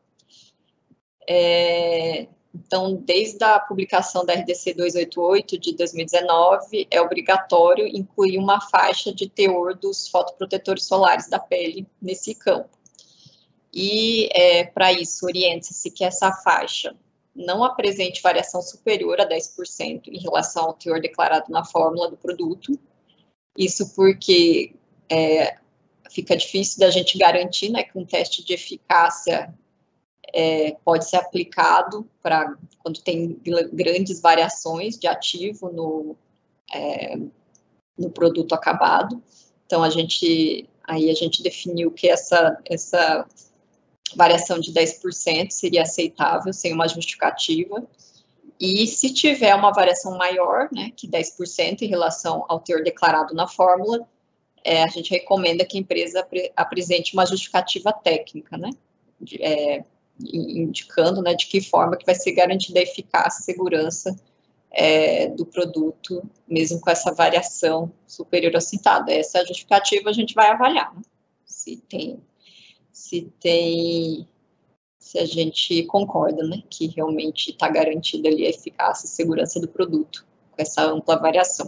É, então, desde a publicação da R D C duzentos e oitenta e oito de dois mil e dezenove, é obrigatório incluir uma faixa de teor dos fotoprotetores solares da pele nesse campo. e é, para isso orienta-se que essa faixa não apresente variação superior a dez por cento em relação ao teor declarado na fórmula do produto. Isso porque é, fica difícil da gente garantir, né, que um teste de eficácia é, pode ser aplicado para quando tem grandes variações de ativo no, é, no produto acabado. Então, a gente, aí a gente definiu que essa, essa variação de dez por cento seria aceitável, sem uma justificativa, e se tiver uma variação maior, né, que dez por cento em relação ao teor declarado na fórmula, é, a gente recomenda que a empresa ap apresente uma justificativa técnica, né, de, é, indicando, né, de que forma que vai ser garantida a eficácia e segurança é, do produto, mesmo com essa variação superior ao citado. Essa é a justificativa, a gente vai avaliar, né, se tem... se tem, se a gente concorda, né, que realmente está garantida ali a eficácia e segurança do produto, com essa ampla variação.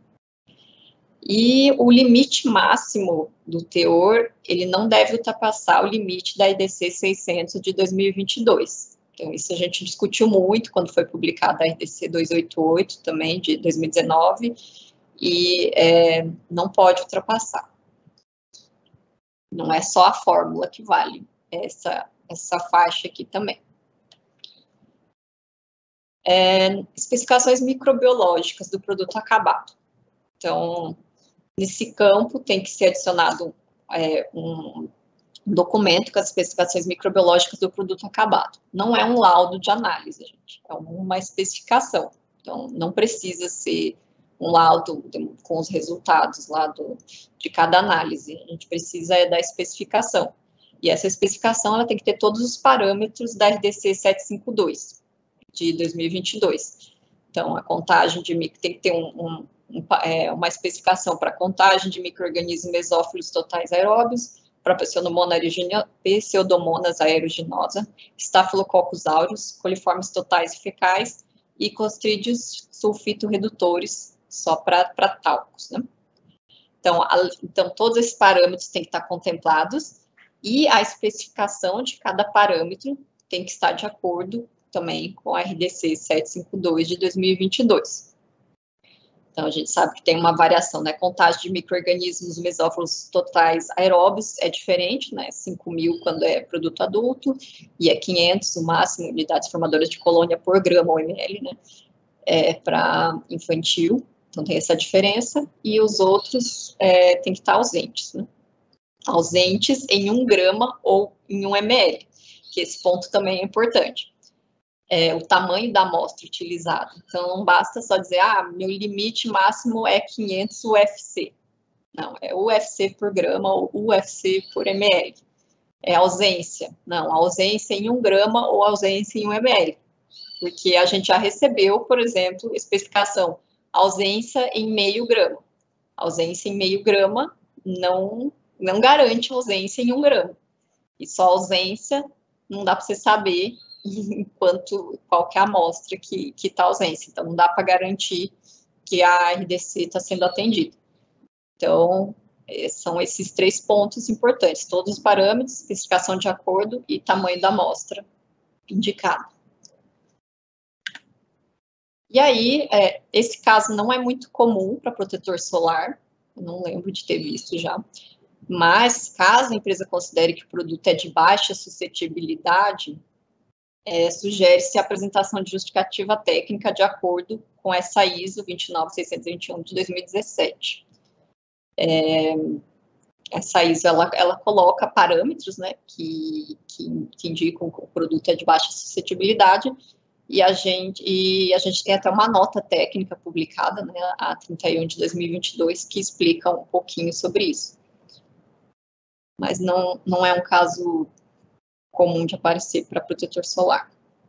E o limite máximo do teor, ele não deve ultrapassar o limite da I D C seiscentos de dois mil e vinte e dois. Então, isso a gente discutiu muito quando foi publicada a I D C duzentos e oitenta e oito, também, de dois mil e dezenove, e é, não pode ultrapassar. Não é só a fórmula que vale, é essa, essa faixa aqui também. É, especificações microbiológicas do produto acabado. Então, nesse campo tem que ser adicionado é, um, um documento com as especificações microbiológicas do produto acabado. Não é um laudo de análise, gente, é uma especificação. Então, não precisa ser um laudo com os resultados lá do, de cada análise. A gente precisa é da especificação. E essa especificação ela tem que ter todos os parâmetros da R D C setecentos e cinquenta e dois, de dois mil e vinte e dois. Então, a contagem de micro tem que ter um, um, um, é, uma especificação para contagem de micro-organismos mesófilos totais aeróbios, para Pseudomonas aeruginosa, Staphylococcus aureus, coliformes totais e fecais e Clostridium sulfito-redutores, só para talcos, né? Então, a, então, todos esses parâmetros têm que estar contemplados e a especificação de cada parâmetro tem que estar de acordo também com a R D C setecentos e cinquenta e dois de dois mil e vinte e dois. Então, a gente sabe que tem uma variação, né? Contagem de micro-organismos mesófilos totais aeróbios é diferente, né? cinco mil quando é produto adulto e é quinhentos o máximo unidades formadoras de colônia por grama ou ml, né? É, para infantil. Então, tem essa diferença, e os outros é, tem que estar ausentes, né? Ausentes em um grama ou em um ml, que esse ponto também é importante. É, o tamanho da amostra utilizada. Então, não basta só dizer, ah, meu limite máximo é quinhentos U F C. Não, é U F C por grama ou U F C por ml. É ausência. Não, ausência em um grama ou ausência em um ml. Porque a gente já recebeu, por exemplo, especificação ausência em meio grama. Ausência em meio grama não, não garante ausência em um grama. E só ausência não dá para você saber quanto, qual que é a amostra que está ausência. Então, não dá para garantir que a R D C está sendo atendida. Então, são esses três pontos importantes. Todos os parâmetros, especificação de acordo e tamanho da amostra indicada. E aí, é, esse caso não é muito comum para protetor solar, eu não lembro de ter visto já, mas caso a empresa considere que o produto é de baixa suscetibilidade, é, sugere-se a apresentação de justificativa técnica de acordo com essa I S O vinte e nove mil seiscentos e vinte e um de dois mil e dezessete. É, essa I S O, ela, ela coloca parâmetros, né, que, que, que indicam que o produto é de baixa suscetibilidade, E a, gente, e a gente tem até uma nota técnica publicada, né, a trinta e um de dois mil e vinte e dois, que explica um pouquinho sobre isso. Mas não, não é um caso comum de aparecer para protetor solar.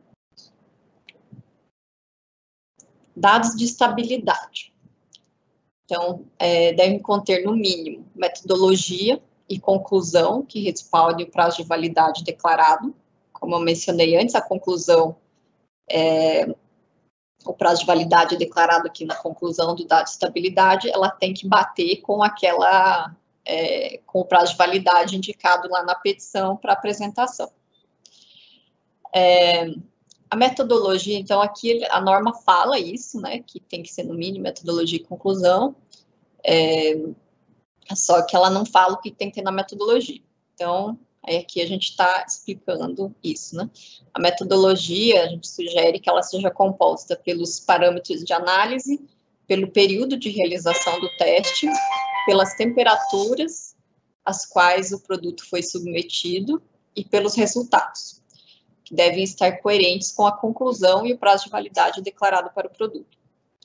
Dados de estabilidade. Então, é, devem conter, no mínimo, metodologia e conclusão que respalde o prazo de validade declarado. Como eu mencionei antes, a conclusão É, o prazo de validade declarado aqui na conclusão do dado de estabilidade, ela tem que bater com aquela, é, com o prazo de validade indicado lá na petição para apresentação. É, a metodologia, então, aqui a norma fala isso, né, que tem que ser no mínimo metodologia e conclusão, é, só que ela não fala o que tem que ter na metodologia. Então, aí aqui a gente está explicando isso, né? A metodologia, a gente sugere que ela seja composta pelos parâmetros de análise, pelo período de realização do teste, pelas temperaturas às quais o produto foi submetido e pelos resultados, que devem estar coerentes com a conclusão e o prazo de validade declarado para o produto.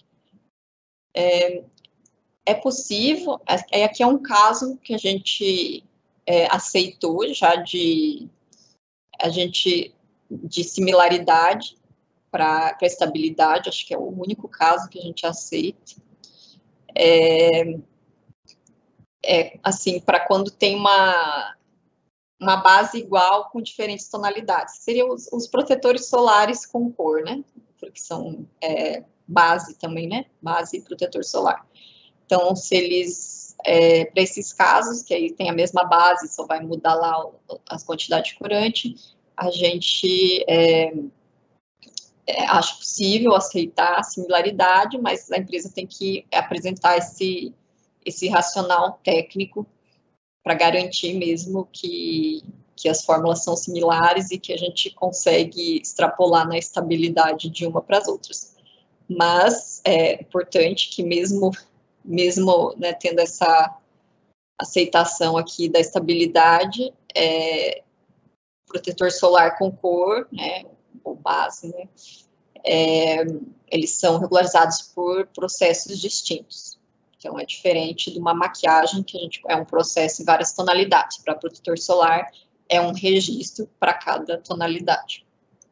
É, é possível, aqui é um caso que a gente é, aceitou já de, a gente, de similaridade para a estabilidade, acho que é o único caso que a gente aceita. É, é assim, para quando tem uma, uma base igual com diferentes tonalidades. Seriam os, os protetores solares com cor, né? Porque são é, base também, né? Base e protetor solar. Então, se eles, é, para esses casos, que aí tem a mesma base, só vai mudar lá as quantidades de corante, a gente é, é, acha possível aceitar a similaridade, mas a empresa tem que apresentar esse, esse racional técnico para garantir mesmo que, que as fórmulas são similares e que a gente consegue extrapolar na estabilidade de uma para as outras. Mas é importante que mesmo mesmo né, tendo essa aceitação aqui da estabilidade, é, protetor solar com cor, né, ou base, né, é, eles são regularizados por processos distintos. Então, é diferente de uma maquiagem, que a gente, é um processo em várias tonalidades. Para protetor solar, é um registro para cada tonalidade.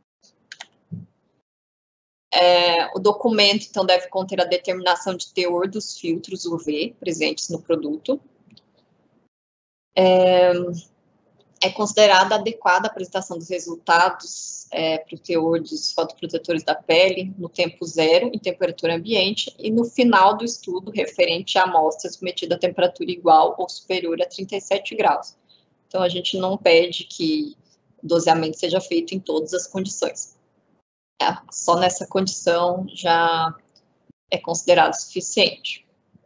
É, o documento, então, deve conter a determinação de teor dos filtros U V presentes no produto. É, é considerada adequada a apresentação dos resultados é, para o teor dos fotoprotetores da pele no tempo zero, em temperatura ambiente, e no final do estudo referente à amostra submetida a temperatura igual ou superior a trinta e sete graus. Então, a gente não pede que o doseamento seja feito em todas as condições. É, só nessa condição já é considerado suficiente.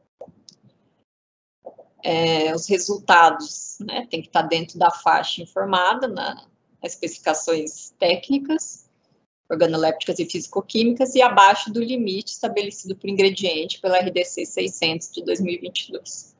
É, os resultados, né, tem que estar dentro da faixa informada, na, nas especificações técnicas, organolépticas e físico-químicas, e abaixo do limite estabelecido por ingrediente pela R D C seiscentos de dois mil e vinte e dois.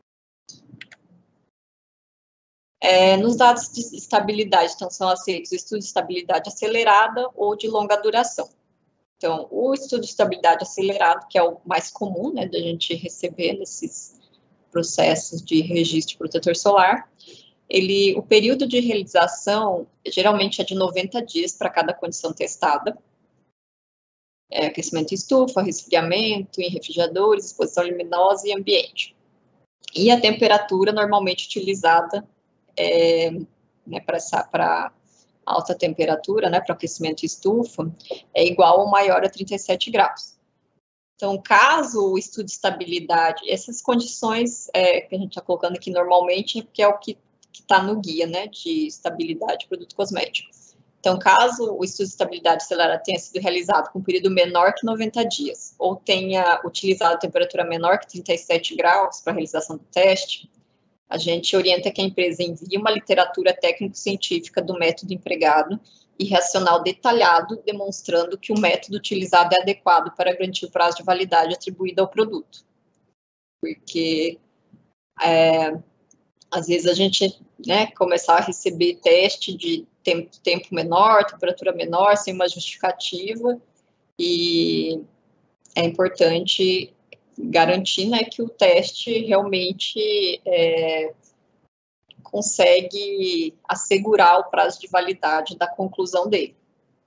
É, nos dados de estabilidade, então, são aceitos estudo de estabilidade acelerada ou de longa duração. Então, o estudo de estabilidade acelerado, que é o mais comum, né, da gente receber nesses processos de registro de protetor solar, ele, o período de realização, geralmente é de noventa dias para cada condição testada. É, aquecimento em estufa, resfriamento em refrigeradores, exposição luminosa e ambiente. E a temperatura normalmente utilizada é, né, para alta temperatura, né, para aquecimento em estufa, é igual ou maior a trinta e sete graus. Então, caso o estudo de estabilidade, essas condições é, que a gente está colocando aqui normalmente, é porque é o que está no guia, né, de estabilidade de produto cosmético. Então, caso o estudo de estabilidade acelerada tenha sido realizado com um período menor que noventa dias, ou tenha utilizado temperatura menor que trinta e sete graus para a realização do teste, a gente orienta que a empresa envie uma literatura técnico-científica do método empregado e racional detalhado, demonstrando que o método utilizado é adequado para garantir o prazo de validade atribuído ao produto. Porque, é, às vezes, a gente né, começar a receber teste de tempo, tempo menor, temperatura menor, sem uma justificativa, e é importante garantir né, que o teste realmente é, consegue assegurar o prazo de validade da conclusão dele.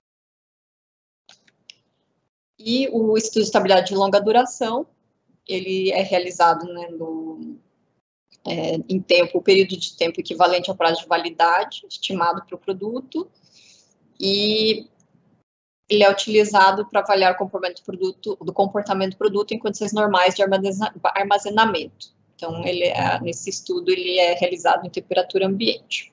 E o estudo de estabilidade de longa duração, ele é realizado né, no, é, em tempo, o período de tempo equivalente ao prazo de validade estimado para o produto, e ele é utilizado para avaliar o comportamento do produto, do comportamento do produto em condições normais de armazenamento. Então, ele é, nesse estudo, ele é realizado em temperatura ambiente.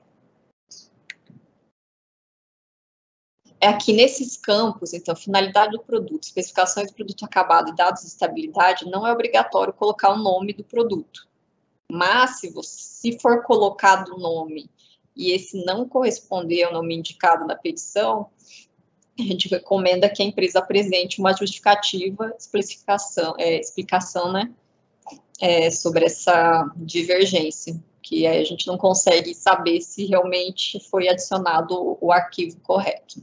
É aqui nesses campos, então, finalidade do produto, especificações do produto acabado e dados de estabilidade, não é obrigatório colocar o nome do produto. Mas, se, você, se for colocado o nome e esse não corresponder ao nome indicado na petição, a gente recomenda que a empresa apresente uma justificativa, explicação, é, explicação né, é, sobre essa divergência, que aí a gente não consegue saber se realmente foi adicionado o, o arquivo correto.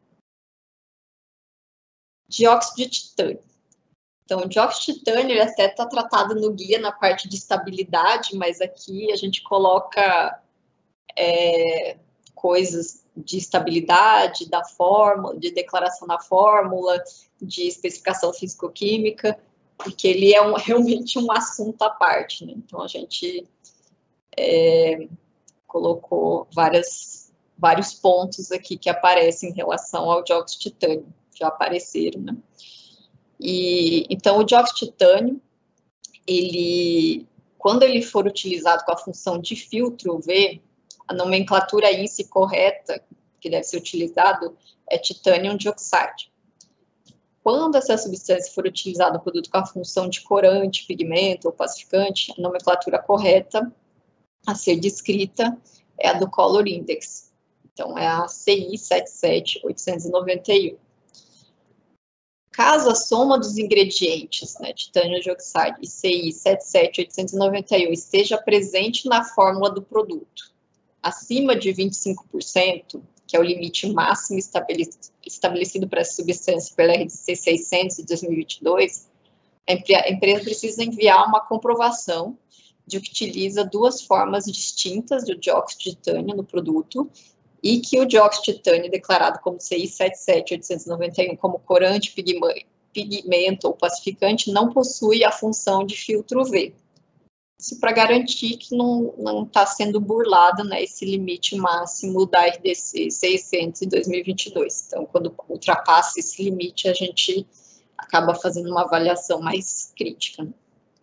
Dióxido de titânio. Então, o dióxido de titânio, ele até está tratado no guia na parte de estabilidade, mas aqui a gente coloca é, coisas de estabilidade, da fórmula, de declaração da fórmula, de especificação físico-química, porque ele é um, realmente um assunto à parte, né? Então, a gente é, colocou várias, vários pontos aqui que aparecem em relação ao dióxido de titânio, já apareceram, né? E, então, o dióxido de titânio, ele, quando ele for utilizado com a função de filtro U V, a nomenclatura I N S correta que deve ser utilizado é titanium dioxide. Quando essa substância for utilizada no produto com a função de corante, pigmento ou pacificante, a nomenclatura correta a ser descrita é a do Color Index. Então, é a C I sete sete oito nove um. Caso a soma dos ingredientes, né, titânio dioxide e C I sete sete oito nove um, esteja presente na fórmula do produto, acima de vinte e cinco por cento, que é o limite máximo estabelecido para essa substância pela R D C seiscentos de dois mil e vinte e dois, a empresa precisa enviar uma comprovação de que utiliza duas formas distintas do dióxido de titânio no produto e que o dióxido de titânio declarado como C I sete sete oito nove um como corante, pigmento ou pacificante não possui a função de filtro U V. Isso para garantir que não está sendo burlado, né, esse limite máximo da R D C seiscentos de dois mil e vinte e dois. Então, quando ultrapassa esse limite, a gente acaba fazendo uma avaliação mais crítica. Né?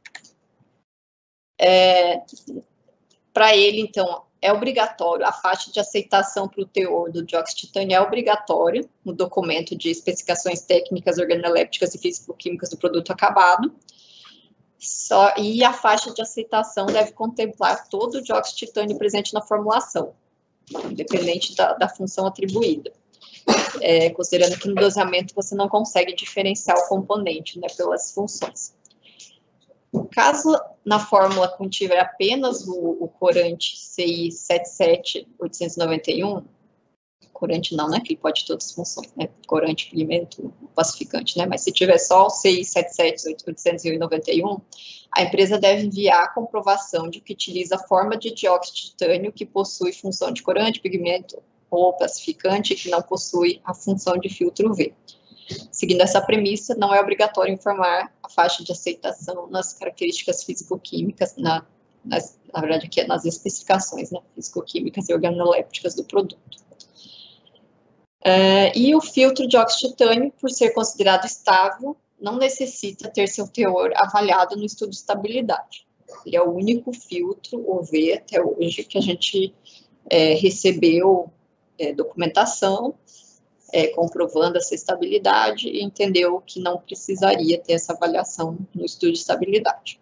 É, para ele, então, é obrigatório, a faixa de aceitação para o teor do dióxido de titânio é obrigatória no documento de especificações técnicas, organolépticas e físico-químicas do produto acabado. Só, e a faixa de aceitação deve contemplar todo o dióxido de titânio presente na formulação, independente da, da função atribuída. É, considerando que no doseamento você não consegue diferenciar o componente, né, pelas funções. Caso na fórmula contiver apenas o, o corante C I sete sete oito nove um, corante não, né, que ele pode ter todas as funções, né, corante, pigmento, pacificante, né, mas se tiver só o C I sete sete oito nove um, a empresa deve enviar a comprovação de que utiliza a forma de dióxido de titânio que possui função de corante, pigmento ou pacificante que não possui a função de filtro U V. Seguindo essa premissa, não é obrigatório informar a faixa de aceitação nas características físico-químicas, na, nas, na verdade aqui é nas especificações, né, físico-químicas e organolépticas do produto. Uh, e o filtro de dióxido de titânio, por ser considerado estável, não necessita ter seu teor avaliado no estudo de estabilidade. Ele é o único filtro U V até hoje que a gente é, recebeu é, documentação, É, comprovando essa estabilidade e entendeu que não precisaria ter essa avaliação no estudo de estabilidade.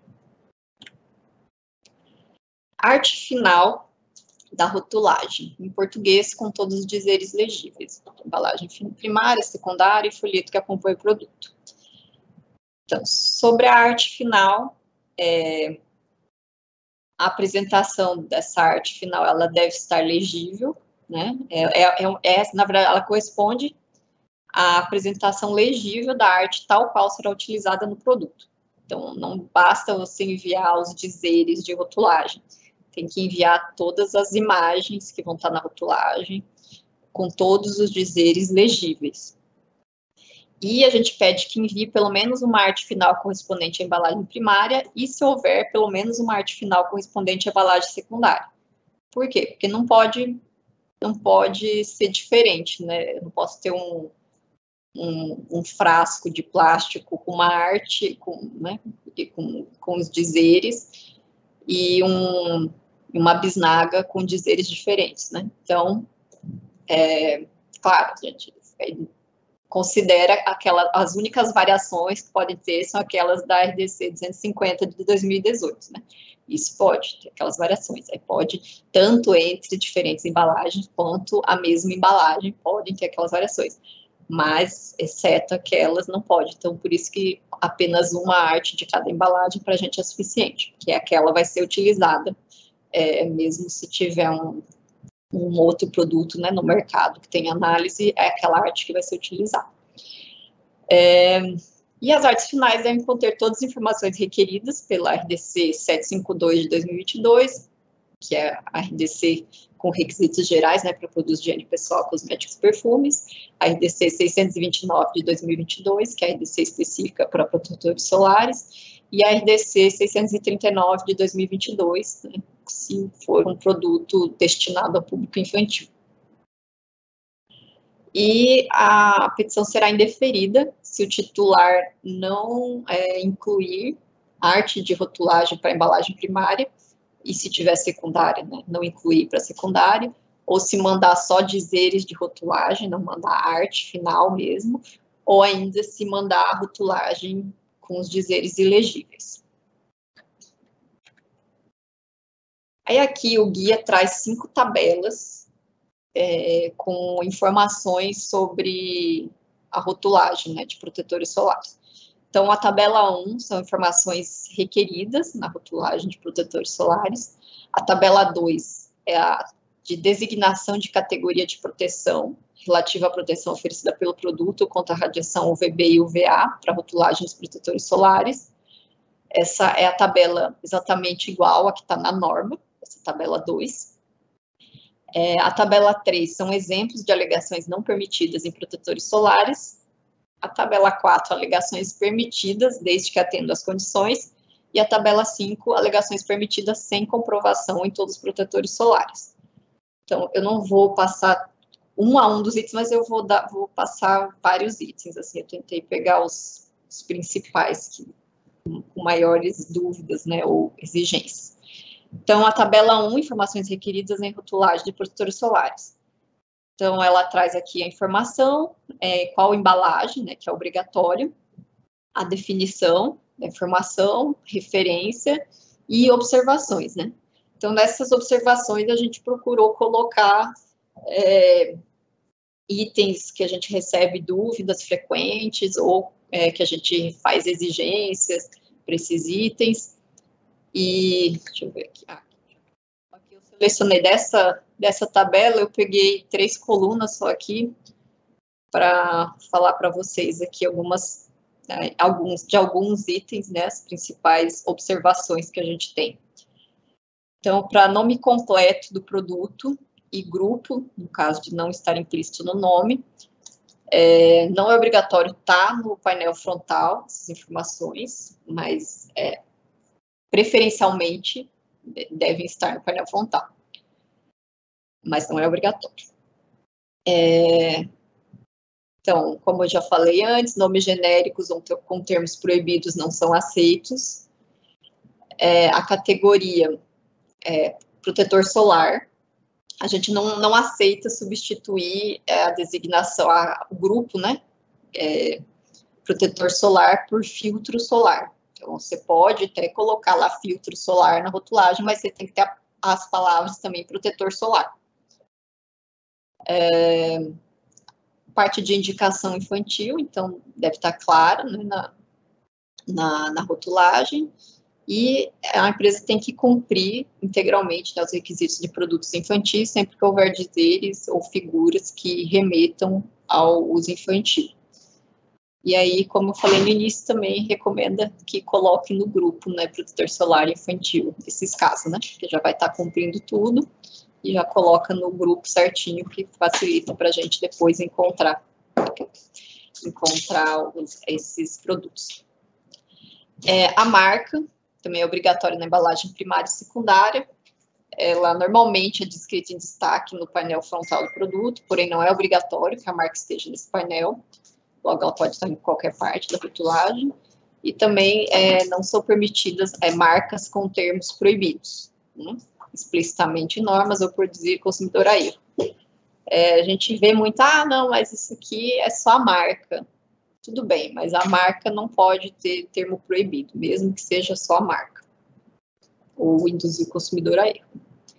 Arte final da rotulagem, em português, com todos os dizeres legíveis. Embalagem primária, secundária e folheto que acompanha o produto. Então, sobre a arte final, é, a apresentação dessa arte final, ela deve estar legível, né? É, é, é, na verdade, ela corresponde à apresentação legível da arte tal qual será utilizada no produto. Então, não basta você enviar os dizeres de rotulagem, tem que enviar todas as imagens que vão estar na rotulagem, com todos os dizeres legíveis. E a gente pede que envie pelo menos uma arte final correspondente à embalagem primária e, se houver, pelo menos uma arte final correspondente à embalagem secundária. Por quê? Porque não pode... não pode ser diferente, né? Eu não posso ter um, um, um frasco de plástico com uma arte, com, né, com, com os dizeres, e um, uma bisnaga com dizeres diferentes, né? Então, é, claro, gente, considera aquela, as únicas variações que podem ter são aquelas da R D C duzentos e cinquenta de dois mil e dezoito, né? Isso pode ter aquelas variações, aí pode, tanto entre diferentes embalagens, quanto a mesma embalagem, podem ter aquelas variações, mas, exceto aquelas, não pode. Então, por isso que apenas uma arte de cada embalagem para a gente é suficiente, que é aquela vai ser utilizada, é, mesmo se tiver um, um outro produto, né, no mercado que tem análise, é aquela arte que vai ser utilizada. É, e as artes finais devem conter todas as informações requeridas pela R D C setecentos e cinquenta e dois de dois mil e vinte e dois, que é a R D C com requisitos gerais, né, para produtos de higiene pessoal, cosméticos e perfumes, a R D C seiscentos e vinte e nove de dois mil e vinte e dois, que é a R D C específica para protetores solares, e a R D C seiscentos e trinta e nove de dois mil e vinte e dois, né, se for um produto destinado ao público infantil. E a petição será indeferida se o titular não é, incluir arte de rotulagem para embalagem primária, e se tiver secundária, né, não incluir para secundária, ou se mandar só dizeres de rotulagem, não mandar arte final mesmo, ou ainda se mandar a rotulagem com os dizeres ilegíveis. Aí aqui o guia traz cinco tabelas é, com informações sobre a rotulagem, né, de protetores solares. Então, a tabela um são informações requeridas na rotulagem de protetores solares. A tabela dois é a de designação de categoria de proteção, relativa à proteção oferecida pelo produto contra a radiação U V B e U V A, para rotulagem dos protetores solares. Essa é a tabela exatamente igual à que está na norma, essa tabela dois. É, a tabela três são exemplos de alegações não permitidas em protetores solares. A tabela quatro, alegações permitidas, desde que atendam às condições. E a tabela cinco, alegações permitidas sem comprovação em todos os protetores solares. Então, eu não vou passar um a um dos itens, mas eu vou, dar, vou passar vários itens. Assim, eu tentei pegar os, os principais, que, com maiores dúvidas, né, ou exigências. Então, a tabela um, informações requeridas em rotulagem de protetores solares. Então, ela traz aqui a informação, é, qual embalagem, né, que é obrigatório, a definição da informação, referência e observações, né. Então, nessas observações, a gente procurou colocar é, itens que a gente recebe dúvidas frequentes ou é, que a gente faz exigências para esses itens. E, deixa eu ver aqui, ah, aqui eu selecionei dessa, dessa tabela, eu peguei três colunas só aqui, para falar para vocês aqui algumas, né, alguns, de alguns itens, né, as principais observações que a gente tem. Então, para nome completo do produto e grupo, no caso de não estar implícito no nome, é, não é obrigatório estar no painel frontal, essas informações, mas é, preferencialmente devem estar no painel frontal, mas não é obrigatório. É, então, como eu já falei antes, nomes genéricos com termos proibidos não são aceitos. É, a categoria é, protetor solar, a gente não, não aceita substituir a designação, a, o grupo, né, é, protetor solar por filtro solar. Então, você pode até colocar lá filtro solar na rotulagem, mas você tem que ter a, as palavras também protetor solar. É, parte de indicação infantil, então, deve estar clara, né, na, na, na rotulagem. E a empresa tem que cumprir integralmente, né, os requisitos de produtos infantis, sempre que houver dizeres ou figuras que remetam ao uso infantil. E aí, como eu falei no início, também recomenda que coloque no grupo, né, protetor solar infantil, esses casos, né, que já vai estar cumprindo tudo, e já coloca no grupo certinho, que facilita para a gente depois encontrar, encontrar os, esses produtos. É, a marca também é obrigatória na embalagem primária e secundária. Ela normalmente é descrita em destaque no painel frontal do produto, porém não é obrigatório que a marca esteja nesse painel. Logo, ela pode estar em qualquer parte da rotulagem. e também é, não são permitidas é, marcas com termos proibidos, né, explicitamente em normas ou por induzir o consumidor a erro. É, a gente vê muito, ah, não, mas isso aqui é só a marca. Tudo bem, mas a marca não pode ter termo proibido, mesmo que seja só a marca, ou induzir o consumidor a erro.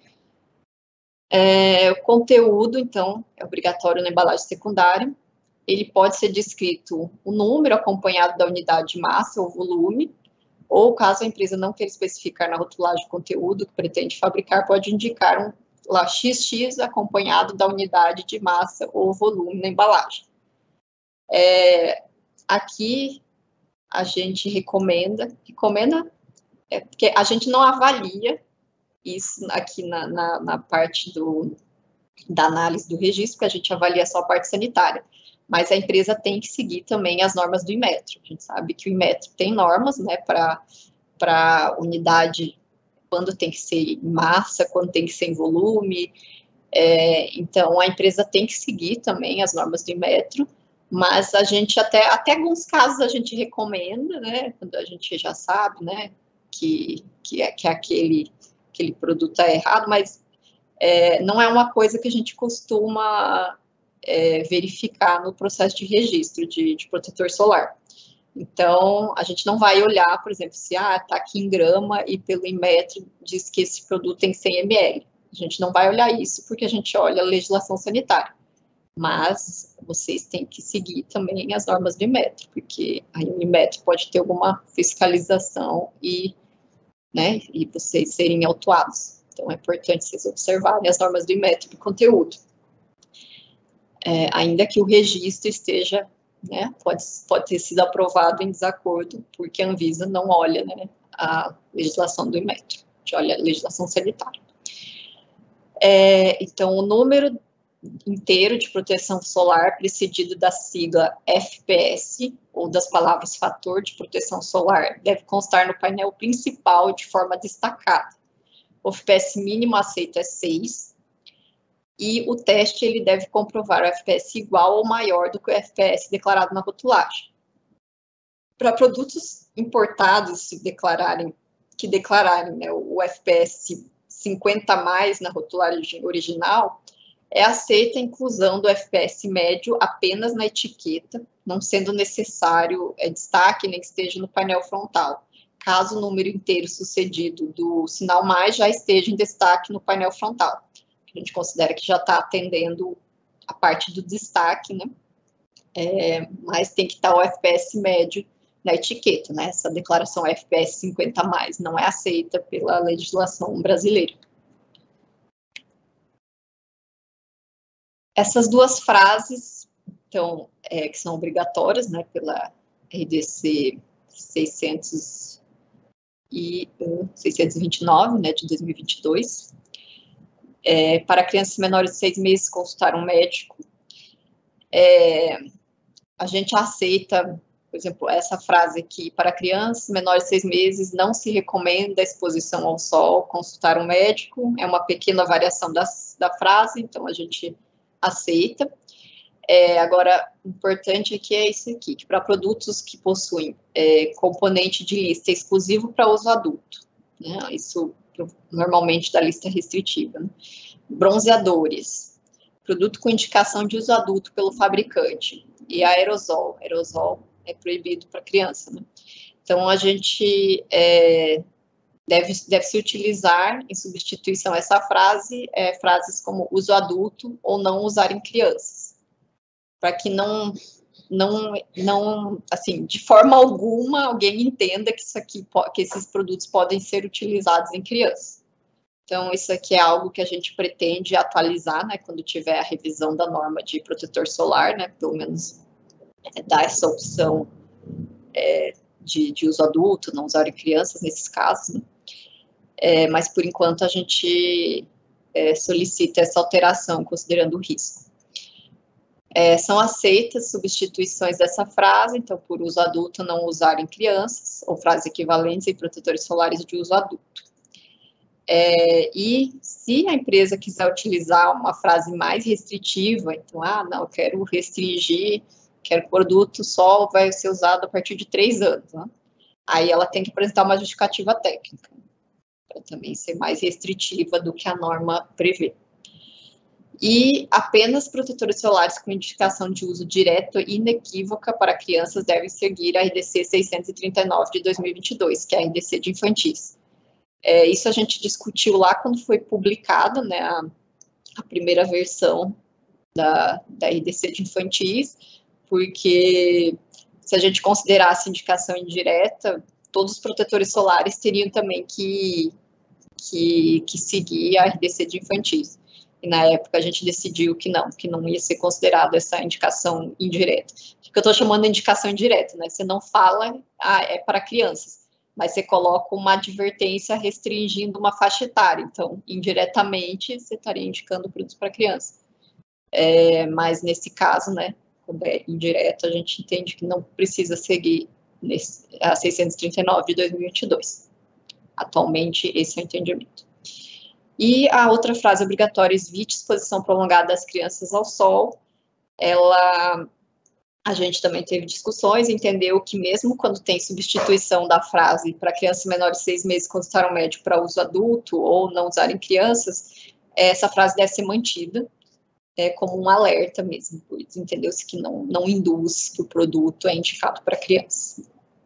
É, o conteúdo, então, é obrigatório na embalagem secundária. Ele pode ser descrito o número acompanhado da unidade de massa ou volume, ou caso a empresa não queira especificar na rotulagem o conteúdo que pretende fabricar, pode indicar um lá X X acompanhado da unidade de massa ou volume na embalagem. É, aqui a gente recomenda, recomenda, é, porque a gente não avalia isso aqui na, na, na parte do, da análise do registro, porque a gente avalia só a parte sanitária, mas a empresa tem que seguir também as normas do Inmetro. A gente sabe que o Inmetro tem normas, né, para unidade, quando tem que ser em massa, quando tem que ser em volume, é, então a empresa tem que seguir também as normas do Inmetro, mas a gente até, até alguns casos a gente recomenda, né, quando a gente já sabe, né, que, que, é, que aquele, aquele produto é errado, mas é, não é uma coisa que a gente costuma é, verificar no processo de registro de, de protetor solar. Então, a gente não vai olhar, por exemplo, se ah, está aqui em grama e pelo Inmetro diz que esse produto tem cem mililitros. A gente não vai olhar isso porque a gente olha a legislação sanitária. Mas vocês têm que seguir também as normas do Inmetro, porque aí o Inmetro pode ter alguma fiscalização e, né, e vocês serem autuados. Então, é importante vocês observarem as normas do Inmetro do conteúdo. É, ainda que o registro esteja, né, pode, pode ter sido aprovado em desacordo, porque a Anvisa não olha, né, a legislação do Inmetro, a gente olha a legislação sanitária. É, então, o número inteiro de proteção solar precedido da sigla F P S, ou das palavras fator de proteção solar, deve constar no painel principal de forma destacada. O F P S mínimo aceito é seis, e o teste ele deve comprovar o F P S igual ou maior do que o F P S declarado na rotulagem. Para produtos importados se declararem, que declararem, né, o F P S cinquenta a mais na rotulagem original, é aceita a inclusão do F P S médio apenas na etiqueta, não sendo necessário é, destaque nem que esteja no painel frontal, caso o número inteiro sucedido do sinal mais já esteja em destaque no painel frontal. A gente considera que já está atendendo a parte do destaque, né? É, mas tem que estar o F P S médio na etiqueta, né? Essa declaração F P S cinquenta a mais não é aceita pela legislação brasileira. Essas duas frases, então, é, que são obrigatórias, né, pela R D C seiscentos e vinte e nove, né, de dois mil e vinte e dois, é, para crianças menores de seis meses consultar um médico, é, a gente aceita, por exemplo, essa frase aqui, para crianças menores de seis meses não se recomenda a exposição ao sol, consultar um médico, é uma pequena variação das, da frase, então a gente aceita. É, agora, importante aqui é isso aqui, que para produtos que possuem é, componente de lista exclusivo para uso adulto, né, isso normalmente da lista restritiva, né, bronzeadores, produto com indicação de uso adulto pelo fabricante, e aerosol, aerosol é proibido para criança, né, então a gente é, Deve, deve se utilizar em substituição a essa frase, é, frases como uso adulto ou não usar em crianças, para que não, não, não, assim, de forma alguma alguém entenda que isso aqui, que esses produtos podem ser utilizados em crianças. Então, isso aqui é algo que a gente pretende atualizar, né, quando tiver a revisão da norma de protetor solar, né, pelo menos é, dar essa opção é, de, de uso adulto, não usar em crianças nesses casos, né. É, mas, por enquanto, a gente é, solicita essa alteração, considerando o risco. É, são aceitas substituições dessa frase, então, por uso adulto, não usar em crianças, ou frases equivalentes em protetores solares de uso adulto. É, e, se a empresa quiser utilizar uma frase mais restritiva, então, ah, não, eu quero restringir, quero produto só vai ser usado a partir de três anos, né? aí ela tem que apresentar uma justificativa técnica, para também ser mais restritiva do que a norma prevê. E apenas protetores solares com indicação de uso direto e inequívoca para crianças devem seguir a R D C seiscentos e trinta e nove de dois mil e vinte e dois, que é a R D C de infantis. É, isso a gente discutiu lá quando foi publicada, né, a, a primeira versão da, da R D C de infantis, porque se a gente considerasse indicação indireta, todos os protetores solares teriam também que, que, que seguir a R D C de infantis. E na época a gente decidiu que não, que não ia ser considerado essa indicação indireta. O que eu estou chamando de indicação indireta, né? Você não fala, ah, é para crianças, mas você coloca uma advertência restringindo uma faixa etária. Então, indiretamente, você estaria indicando produtos para criança. É, mas nesse caso, né, quando é indireto, a gente entende que não precisa seguir nesse, a seiscentos e trinta e nove de dois mil e vinte e dois. Atualmente, esse é o entendimento. E a outra frase obrigatória, evite exposição prolongada das crianças ao sol, ela, a gente também teve discussões, entendeu que mesmo quando tem substituição da frase para crianças menores de seis meses consultar um médico para uso adulto ou não usarem crianças, essa frase deve ser mantida, é, como um alerta mesmo, pois entendeu-se que não, não induz que o produto é indicado para criança.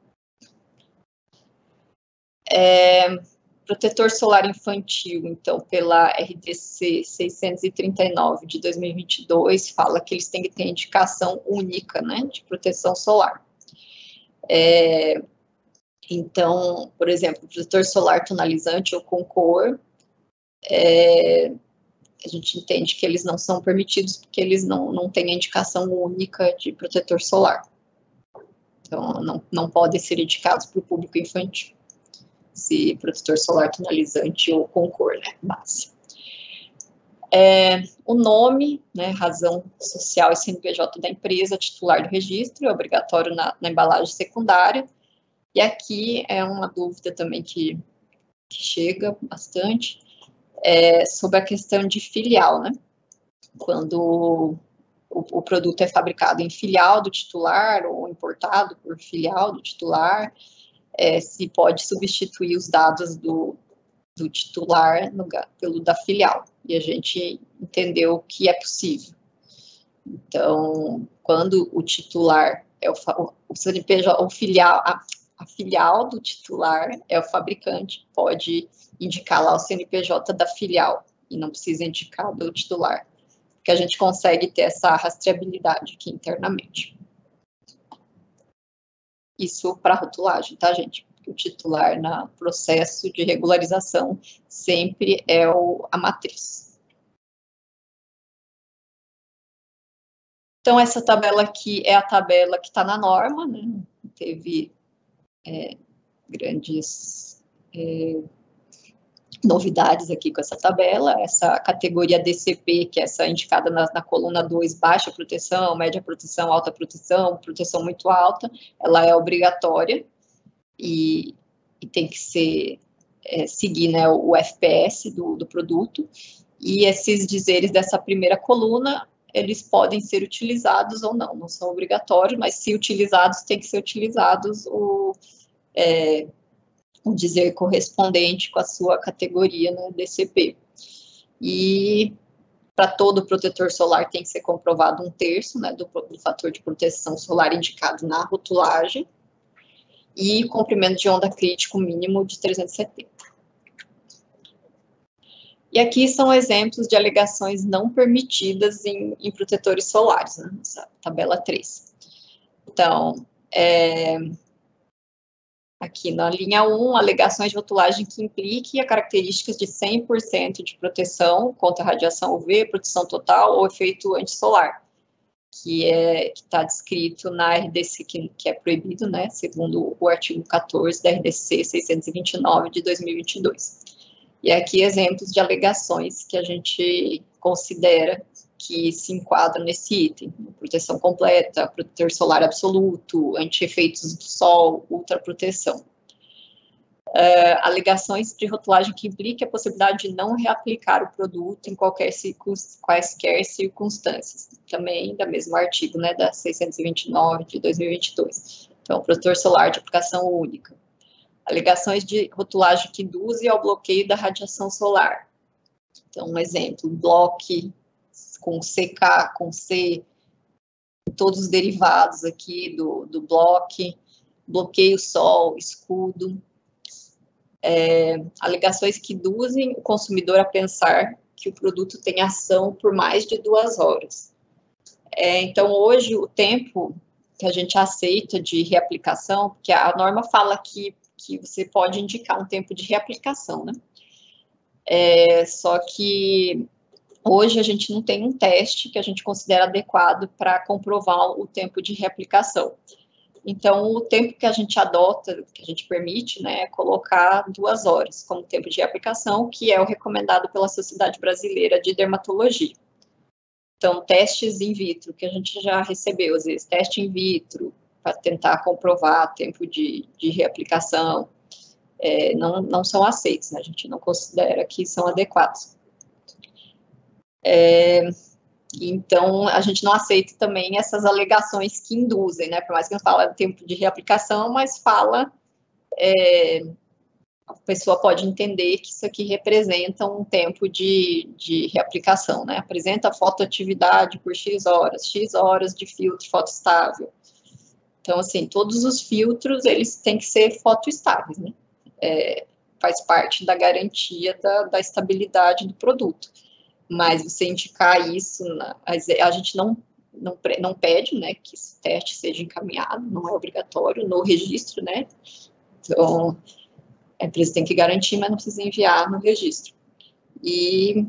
É, protetor solar infantil, então, pela R D C seiscentos e trinta e nove de dois mil e vinte e dois, fala que eles têm que ter indicação única, né, de proteção solar. É, então, por exemplo, protetor solar tonalizante ou com cor, é, a gente entende que eles não são permitidos porque eles não, não têm a indicação única de protetor solar. Então, não, não podem ser indicados para o público infantil. Se protetor solar tonalizante ou com cor, né, base. É, o nome, né, razão social e C N P J da empresa titular do registro, é obrigatório na, na embalagem secundária, e aqui é uma dúvida também que, que chega bastante, é, sobre a questão de filial, né, quando o, o produto é fabricado em filial do titular ou importado por filial do titular, É, se pode substituir os dados do, do titular no, pelo da filial, e a gente entendeu que é possível. Então, quando o titular é o, o C N P J, o filial, a, a filial do titular é o fabricante, pode indicar lá o C N P J da filial, e não precisa indicar do titular, porque a gente consegue ter essa rastreabilidade aqui internamente. Isso para rotulagem, tá, gente? O titular no processo de regularização sempre é o, a matriz. Então, essa tabela aqui é a tabela que está na norma, né? Teve é, grandes é, novidades aqui com essa tabela. Essa categoria D C P, que é essa indicada na, na coluna dois, baixa proteção, média proteção, alta proteção, proteção muito alta, ela é obrigatória e, e tem que ser, é, seguir, né, o F P S do, do produto, e esses dizeres dessa primeira coluna, eles podem ser utilizados ou não, não são obrigatórios, mas se utilizados, tem que ser utilizados o... É, um dizer correspondente com a sua categoria, né, D C P. E para todo protetor solar tem que ser comprovado um terço, né, do, do fator de proteção solar indicado na rotulagem, e comprimento de onda crítico mínimo de trezentos e setenta. E aqui são exemplos de alegações não permitidas em, em protetores solares, né, nessa tabela três. Então, é... aqui na linha um, alegações de rotulagem que impliquem a características de cem por cento de proteção contra a radiação U V, proteção total ou efeito antissolar, que é que está descrito na R D C, que, que é proibido, né, segundo o artigo quatorze da R D C seiscentos e vinte e nove de dois mil e vinte e dois. E aqui exemplos de alegações que a gente considera que se enquadram nesse item: proteção completa, protetor solar absoluto, anti-efeitos do sol, ultraproteção. Uh, alegações de rotulagem que impliquem a possibilidade de não reaplicar o produto em qualquer circun- quaisquer circunstâncias, também da mesmo artigo, né, da seiscentos e vinte e nove de dois mil e vinte e dois. Então, protetor solar de aplicação única, Alegações de rotulagem que induzem ao bloqueio da radiação solar. Então, um exemplo, bloque com C K, com C, todos os derivados aqui do, do bloque, bloqueio sol, escudo. É, alegações que induzem o consumidor a pensar que o produto tem ação por mais de duas horas. É, então, hoje, o tempo que a gente aceita de reaplicação, porque a norma fala que, que você pode indicar um tempo de reaplicação, né? É, só que hoje a gente não tem um teste que a gente considera adequado para comprovar o tempo de reaplicação. Então, o tempo que a gente adota, que a gente permite, né, é colocar duas horas como tempo de reaplicação, que é o recomendado pela Sociedade Brasileira de Dermatologia. Então, testes in vitro, que a gente já recebeu, às vezes, teste in vitro, para tentar comprovar tempo de, de reaplicação, é, não, não são aceitos, né? A gente não considera que são adequados. É, então, a gente não aceita também essas alegações que induzem, né? Por mais que não fala tempo de reaplicação, mas fala, é, a pessoa pode entender que isso aqui representa um tempo de, de reaplicação, né? Apresenta fotoatividade por X horas, X horas de filtro fotoestável. Então, assim, todos os filtros, eles têm que ser fotoestáveis, né? É, faz parte da garantia da, da estabilidade do produto. Mas você indicar isso, na, a gente não, não, não pede, né, que esse teste seja encaminhado, não é obrigatório no registro, né? Então, a empresa tem que garantir, mas não precisa enviar no registro. E,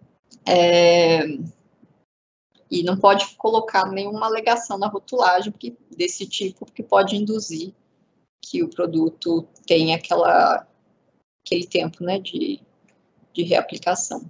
é, e não pode colocar nenhuma alegação na rotulagem porque, desse tipo, porque pode induzir que o produto tenha aquela, aquele tempo, né, de, de reaplicação.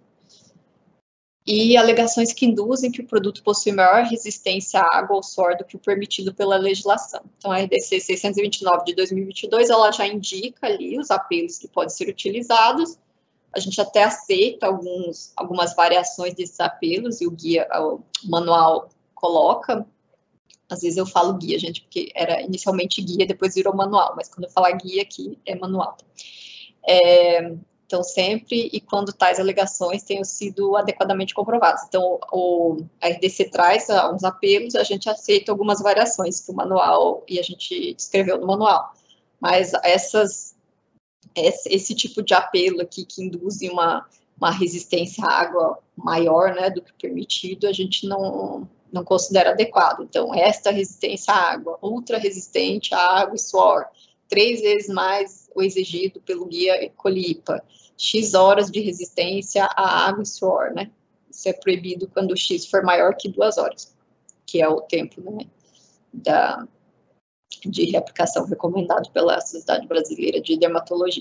E alegações que induzem que o produto possui maior resistência à água ou suor do que o permitido pela legislação. Então, a R D C seiscentos e vinte e nove de dois mil e vinte e dois, ela já indica ali os apelos que podem ser utilizados. A gente até aceita alguns, algumas variações desses apelos, e o guia, o manual coloca. Às vezes eu falo guia, gente, porque era inicialmente guia, depois virou manual, mas quando eu falar guia aqui, é manual. É... Então, sempre e quando tais alegações tenham sido adequadamente comprovadas. Então, o, a R D C traz uns apelos, a gente aceita algumas variações que o manual, e a gente escreveu no manual. Mas essas, esse, esse tipo de apelo aqui, que induzem uma, uma resistência à água maior, né, do que permitido, a gente não, não considera adequado. Então, esta resistência à água, ultra resistente à água e suor, três vezes mais o exigido pelo guia Ecolipa, X horas de resistência à água e suor, né? Isso é proibido quando o X for maior que duas horas, que é o tempo, né, da, de reaplicação recomendado pela Sociedade Brasileira de Dermatologia.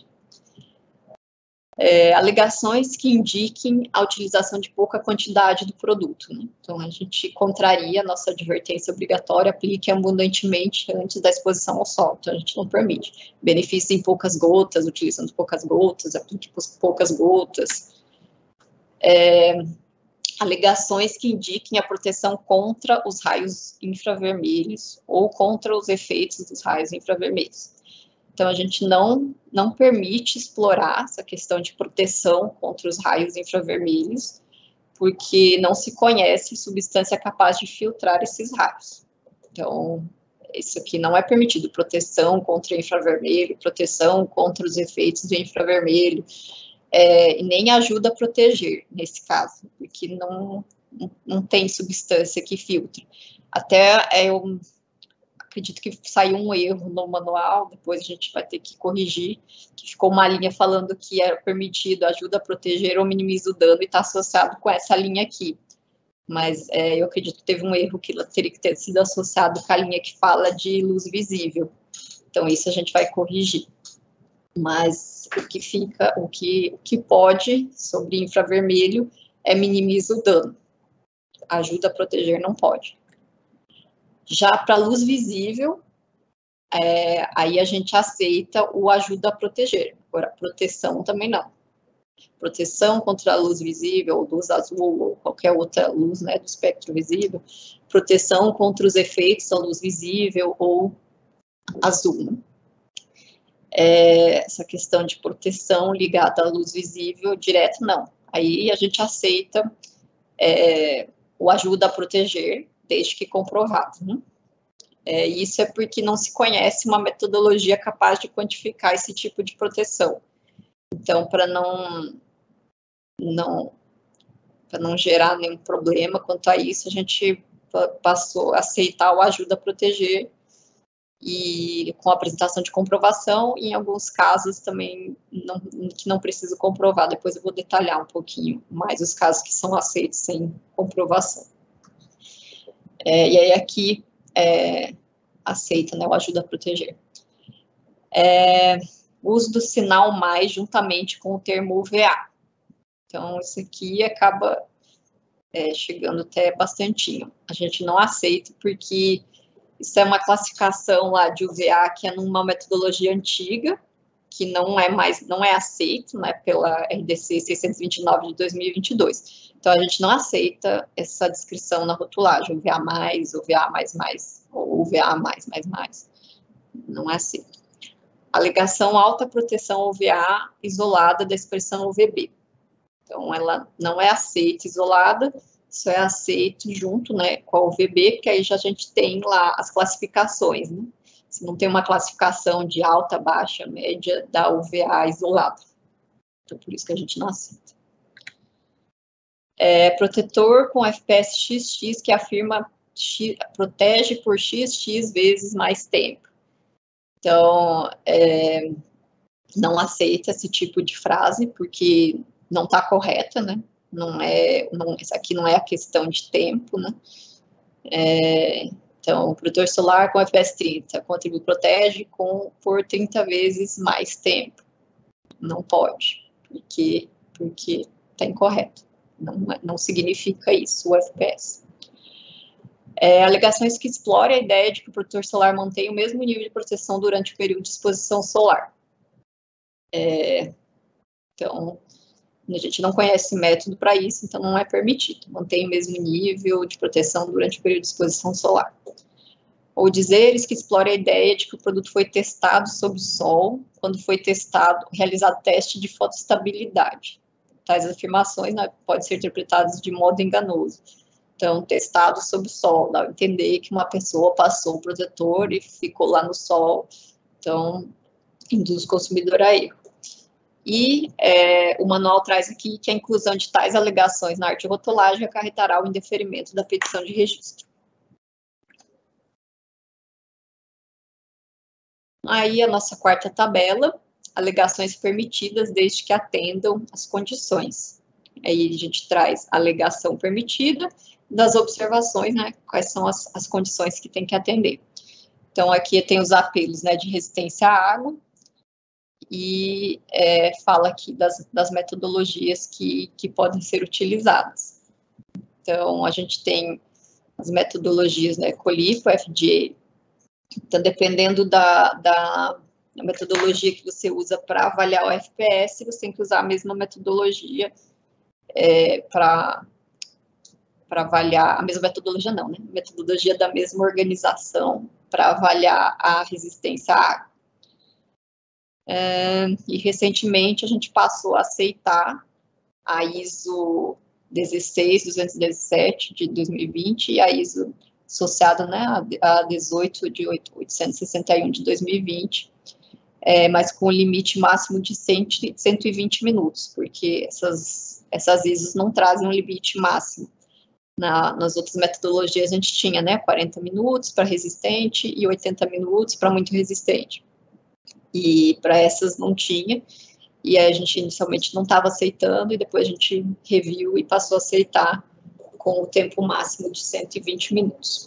É, alegações que indiquem a utilização de pouca quantidade do produto, né? Então, a gente contraria a nossa advertência obrigatória, aplique abundantemente antes da exposição ao sol, então a gente não permite. Benefícios em poucas gotas, utilizando poucas gotas, aplique poucas gotas. É, alegações que indiquem a proteção contra os raios infravermelhos ou contra os efeitos dos raios infravermelhos. Então, a gente não, não permite explorar essa questão de proteção contra os raios infravermelhos, porque não se conhece substância capaz de filtrar esses raios. Então, isso aqui não é permitido, proteção contra o infravermelho, proteção contra os efeitos do infravermelho, é, e nem ajuda a proteger, nesse caso, porque não, não tem substância que filtre. Até é um... acredito que saiu um erro no manual, depois a gente vai ter que corrigir, que ficou uma linha falando que era permitido, ajuda a proteger ou minimiza o dano, e está associado com essa linha aqui. Mas é, eu acredito que teve um erro que teria que ter sido associado com a linha que fala de luz visível. Então, isso a gente vai corrigir. Mas o que fica, o que, o que pode sobre infravermelho é minimiza o dano. Ajuda a proteger, não pode. Já para luz visível, é, aí a gente aceita o ajuda a proteger. Agora, proteção também não. Proteção contra a luz visível, ou luz azul, ou qualquer outra luz, né, do espectro visível. Proteção contra os efeitos da luz visível ou azul. É, essa questão de proteção ligada à luz visível direto, não. Aí a gente aceita é, o ajuda a proteger, desde que comprovado. Né? É, isso é porque não se conhece uma metodologia capaz de quantificar esse tipo de proteção. Então, para não, não, para não gerar nenhum problema quanto a isso, a gente passou a aceitar o ajuda a proteger, e com a apresentação de comprovação, e em alguns casos também não, que não preciso comprovar. Depois eu vou detalhar um pouquinho mais os casos que são aceitos sem comprovação. É, e aí aqui é, aceita, né, o ajuda a proteger. É, uso do sinal mais juntamente com o termo U V A. Então, isso aqui acaba é, chegando até bastantinho. A gente não aceita porque isso é uma classificação lá de U V A que é numa metodologia antiga, que não é mais, não é aceito, né, pela R D C seiscentos e vinte e nove de dois mil e vinte e dois. Então, a gente não aceita essa descrição na rotulagem, U V A mais, U V A mais mais, ou U V A mais mais mais. Não é aceito. Alegação alta proteção U V A isolada da expressão U V B. Então, ela não é aceita isolada, isso é aceito junto, né, com a U V B, porque aí já a gente tem lá as classificações, né? Se não tem uma classificação de alta, baixa, média da U V A isolada. Então, por isso que a gente não aceita. É, protetor com F P S X X que afirma X, protege por X X vezes mais tempo. Então, é, não aceita esse tipo de frase, porque não está correta, né? Não é, não, isso aqui não é a questão de tempo, né? É, então, o protetor solar com F P S trinta, contribui, protege com, por trinta vezes mais tempo. Não pode, porque porque está incorreto. Não, não significa isso o F P S. É, alegações que explorem a ideia de que o protetor solar mantém o mesmo nível de proteção durante o período de exposição solar. É, então, a gente não conhece método para isso, então não é permitido. Mantém o mesmo nível de proteção durante o período de exposição solar. Ou dizeres que explore a ideia de que o produto foi testado sob o sol, quando foi testado, realizado teste de fotoestabilidade. Tais afirmações, né, podem ser interpretadas de modo enganoso. Então, testado sob o sol, dá a entender que uma pessoa passou o protetor e ficou lá no sol, então, induz o consumidor a erro. E é, o manual traz aqui que a inclusão de tais alegações na arte de rotulagem acarretará o indeferimento da petição de registro. Aí a nossa quarta tabela, alegações permitidas desde que atendam as condições. Aí a gente traz a alegação permitida, das observações, né, quais são as, as condições que tem que atender. Então, aqui tem os apelos, né, de resistência à água, e é, fala aqui das, das metodologias que, que podem ser utilizadas. Então, a gente tem as metodologias, né, COLIPO, F D A. Então, dependendo da, da, da metodologia que você usa para avaliar o F P S, você tem que usar a mesma metodologia é, para para avaliar, a mesma metodologia não, né? Metodologia da mesma organização para avaliar a resistência à água. É, e recentemente a gente passou a aceitar a ISO dezesseis mil duzentos e dezessete de dois mil e vinte e a ISO associada, né, a dezoito de oitocentos e sessenta e um de dois mil e vinte, é, mas com o limite máximo de cento e vinte minutos, porque essas, essas ISOs não trazem um limite máximo. Na, nas outras metodologias a gente tinha, né, quarenta minutos para resistente e oitenta minutos para muito resistente. E para essas não tinha, e aí a gente inicialmente não estava aceitando, e depois a gente reviu e passou a aceitar com o tempo máximo de cento e vinte minutos.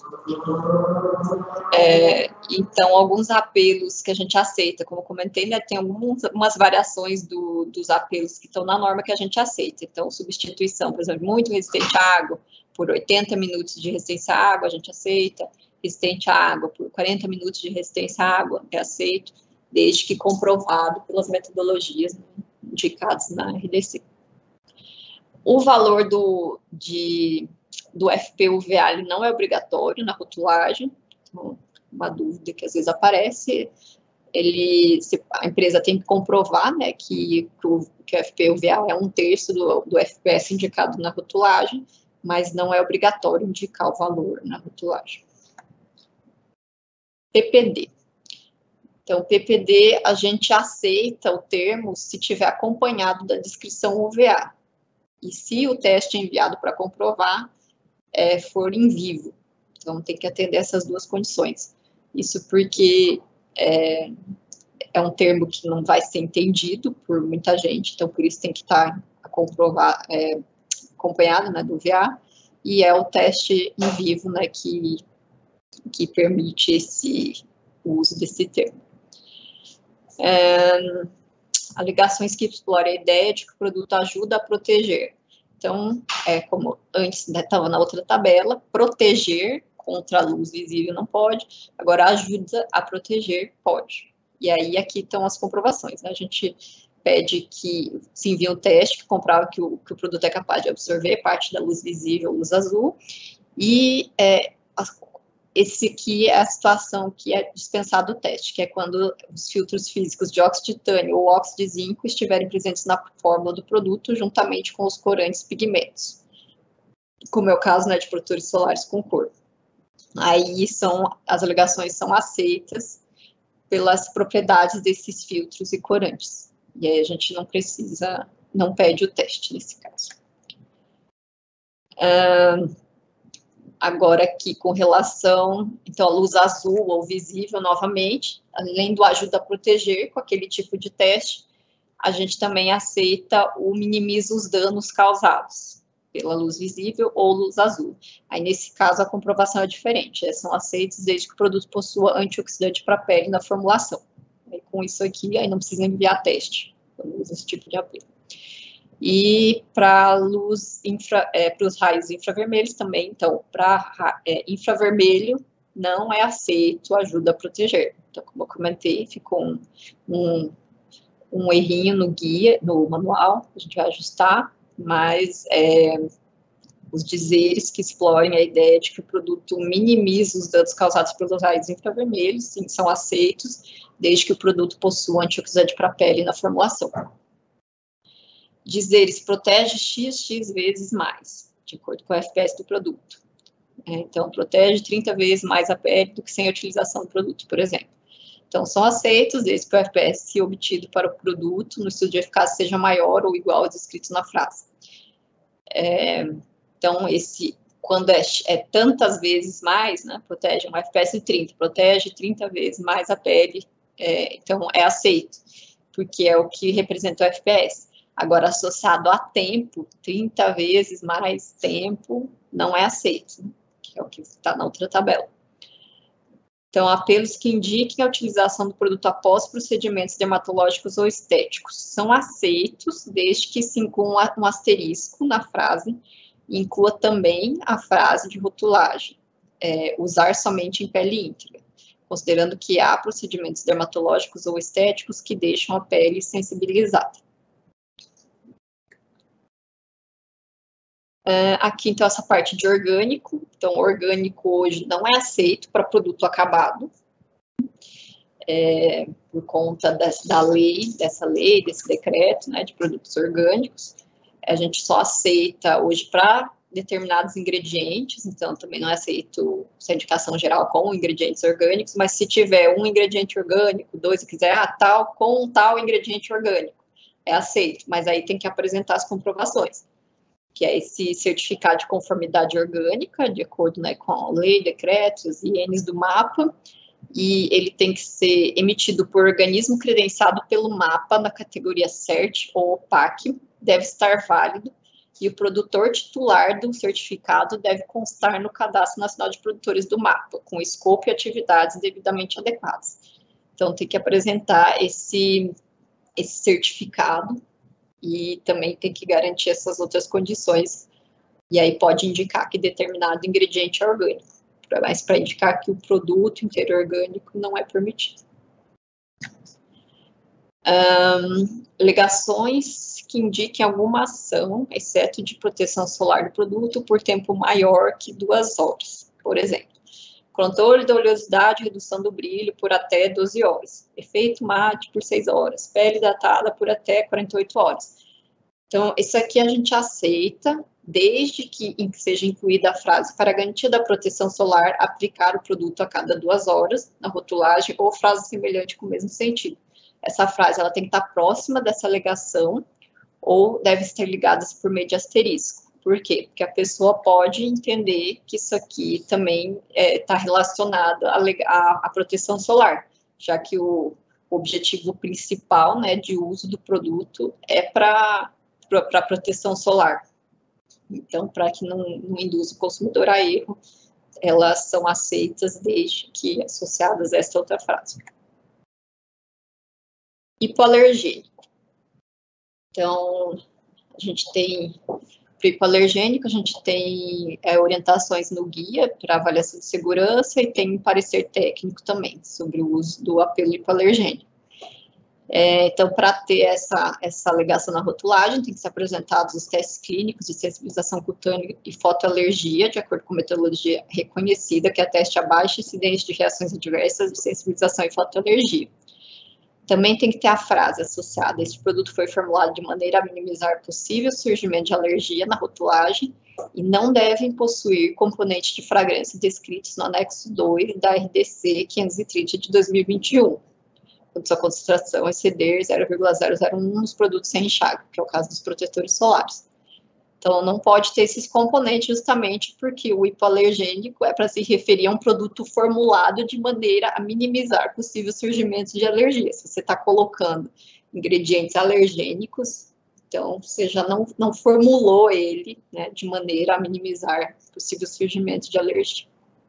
É, então, alguns apelos que a gente aceita, como eu comentei, né, tem algumas, algumas variações do, dos apelos que estão na norma que a gente aceita. Então, substituição, por exemplo, muito resistente à água, por oitenta minutos de resistência à água, a gente aceita. Resistente à água, por quarenta minutos de resistência à água, é aceito, desde que comprovado pelas metodologias, né, indicadas na R D C. O valor do, de, do F P U V A ele não é obrigatório na rotulagem, então, uma dúvida que às vezes aparece, ele, a empresa tem que comprovar, né, que, que, o, que o F P U V A é um terço do, do F P S indicado na rotulagem, mas não é obrigatório indicar o valor na rotulagem. P P D. Então, P P D, a gente aceita o termo se tiver acompanhado da descrição U V A. E se o teste enviado para comprovar é, for em vivo. Então, tem que atender essas duas condições. Isso porque é, é um termo que não vai ser entendido por muita gente, então, por isso tem que estar a comprovar, é, acompanhado, né, do U V A, e é o teste em vivo, né, que, que permite esse, o uso desse termo. É, alegações que exploram a ideia de que o produto ajuda a proteger. Então, é como antes estava, né, na outra tabela, proteger contra a luz visível não pode, agora ajuda a proteger pode. E aí aqui estão as comprovações, né? A gente pede que se envie um teste que comprova que o, que o produto é capaz de absorver parte da luz visível, luz azul, e é, esse aqui é a situação que é dispensado o teste, que é quando os filtros físicos de óxido de titânio ou óxido de zinco estiverem presentes na fórmula do produto, juntamente com os corantes pigmentos, como é o caso, né, de protetores solares com cor. Aí são, as alegações são aceitas pelas propriedades desses filtros e corantes. E aí a gente não precisa, não pede o teste nesse caso. Um, Agora aqui com relação, então, a luz azul ou visível, novamente, além do ajuda a proteger com aquele tipo de teste, a gente também aceita o minimiza os danos causados pela luz visível ou luz azul. Aí, nesse caso, a comprovação é diferente, é, são aceitos desde que o produto possua antioxidante para a pele na formulação. Aí, com isso aqui, aí não precisa enviar teste, quando usa esse tipo de apelo. E para luz infra, é, para os raios infravermelhos também, então, para é, infravermelho não é aceito ajuda a proteger. Então, como eu comentei, ficou um, um, um errinho no guia, no manual, a gente vai ajustar, mas é, os dizeres que explorem a ideia de que o produto minimiza os danos causados pelos raios infravermelhos, sim, são aceitos, desde que o produto possua antioxidante para a pele na formulação. Dizeres protege X, X vezes mais, de acordo com o F P S do produto. É, então, protege trinta vezes mais a pele do que sem a utilização do produto, por exemplo. Então, são aceitos desde que o F P S obtido para o produto no estudo de eficácia seja maior ou igual ao descrito na frase. É, então, esse, quando é, é tantas vezes mais, né, protege um F P S de trinta, protege trinta vezes mais a pele, é, então é aceito, porque é o que representa o F P S. Agora, associado a tempo, trinta vezes mais tempo, não é aceito, que é o que está na outra tabela. Então, apelos que indiquem a utilização do produto após procedimentos dermatológicos ou estéticos são aceitos, desde que se inclua um asterisco na frase, e inclua também a frase de rotulagem, é, usar somente em pele íntegra, considerando que há procedimentos dermatológicos ou estéticos que deixam a pele sensibilizada. Uh, aqui, então, essa parte de orgânico. Então, orgânico hoje não é aceito para produto acabado, é, por conta da, da lei, dessa lei, desse decreto, né, de produtos orgânicos. A gente só aceita hoje para determinados ingredientes, então também não é aceito essa indicação geral com ingredientes orgânicos, mas se tiver um ingrediente orgânico, dois, se quiser, ah, tal, com tal ingrediente orgânico, é aceito, mas aí tem que apresentar as comprovações, que é esse certificado de conformidade orgânica, de acordo, né, com a lei, decretos e Ns do mapa, e ele tem que ser emitido por organismo credenciado pelo mapa na categoria CERT ou OPAC, deve estar válido, e o produtor titular do certificado deve constar no Cadastro Nacional de Produtores do mapa, com escopo e atividades devidamente adequadas. Então, tem que apresentar esse, esse certificado, e também tem que garantir essas outras condições, e aí pode indicar que determinado ingrediente é orgânico, mas para indicar que o produto inteiro orgânico não é permitido. Um, alegações que indiquem alguma ação, exceto de proteção solar do produto, por tempo maior que duas horas, por exemplo. controle da oleosidade, redução do brilho por até doze horas. Efeito mate por seis horas. Pele hidratada por até quarenta e oito horas. Então, isso aqui a gente aceita, desde que seja incluída a frase para garantia da proteção solar, aplicar o produto a cada duas horas na rotulagem, ou frase semelhante com o mesmo sentido. Essa frase ela tem que estar próxima dessa alegação, ou deve estar ligada por meio de asterisco. Por quê? Porque a pessoa pode entender que isso aqui também está é, relacionado à, à, à proteção solar, já que o, o objetivo principal, né, de uso do produto é para para proteção solar. Então, para que não, não induza o consumidor a erro, elas são aceitas desde que associadas a essa outra frase. Hipoalergênico. Então, a gente tem para hipoalergênico, a gente tem é, orientações no guia para avaliação de segurança e tem um parecer técnico também sobre o uso do apelo hipoalergênico. É, então, para ter essa, essa alegação na rotulagem, tem que ser apresentados os testes clínicos de sensibilização cutânea e fotoalergia, de acordo com metodologia reconhecida, que é teste a baixa incidência de reações adversas de sensibilização e fotoalergia. Também tem que ter a frase associada: este produto foi formulado de maneira a minimizar possível surgimento de alergia na rotulagem e não devem possuir componentes de fragrância descritos no anexo dois da R D C quinhentos e trinta de dois mil e vinte e um. Quando sua concentração exceder zero vírgula zero zero um nos produtos sem enxágue, que é o caso dos protetores solares. Então, não pode ter esses componentes justamente porque o hipoalergênico é para se referir a um produto formulado de maneira a minimizar possíveis surgimentos de alergia. Se você está colocando ingredientes alergênicos, então você já não, não formulou ele, né, de maneira a minimizar possíveis surgimentos de alergia.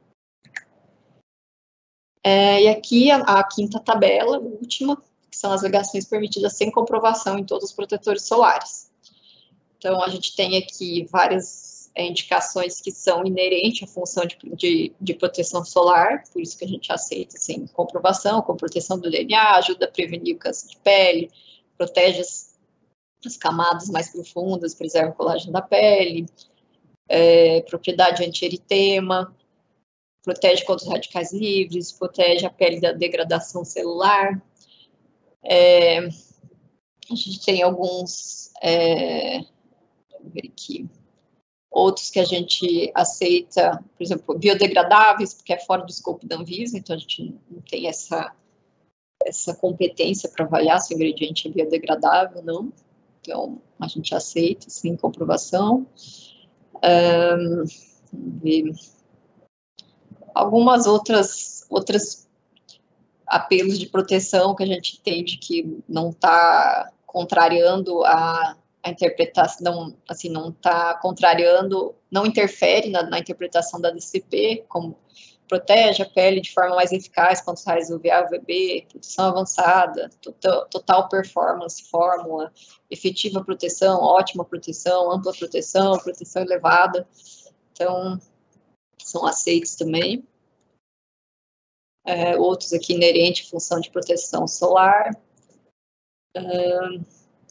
É, e aqui a, a quinta tabela, última, que são as alegações permitidas sem comprovação em todos os protetores solares. Então, a gente tem aqui várias é, indicações que são inerentes à função de, de, de proteção solar, por isso que a gente aceita sem comprovação, como proteção do D N A, ajuda a prevenir o câncer de pele, protege as, as camadas mais profundas, preserva o colágeno da pele, é, propriedade anti-eritema, protege contra os radicais livres, protege a pele da degradação celular. É, a gente tem alguns, é, vamos ver aqui, outros que a gente aceita, por exemplo, biodegradáveis, porque é fora do escopo da Anvisa, então a gente não tem essa, essa competência para avaliar se o ingrediente é biodegradável ou não. Então, a gente aceita, sem comprovação. Um, vamos ver. Algumas outras, outras apelos de proteção que a gente entende que não está contrariando a, a interpretação, assim, não está contrariando, não interfere na, na interpretação da D C P, como protege a pele de forma mais eficaz contra os raios U V A e U V B, proteção avançada, total, total performance fórmula, efetiva proteção, ótima proteção, ampla proteção, proteção elevada. Então, são aceitos também. É, outros aqui inerente à função de proteção solar. Uh,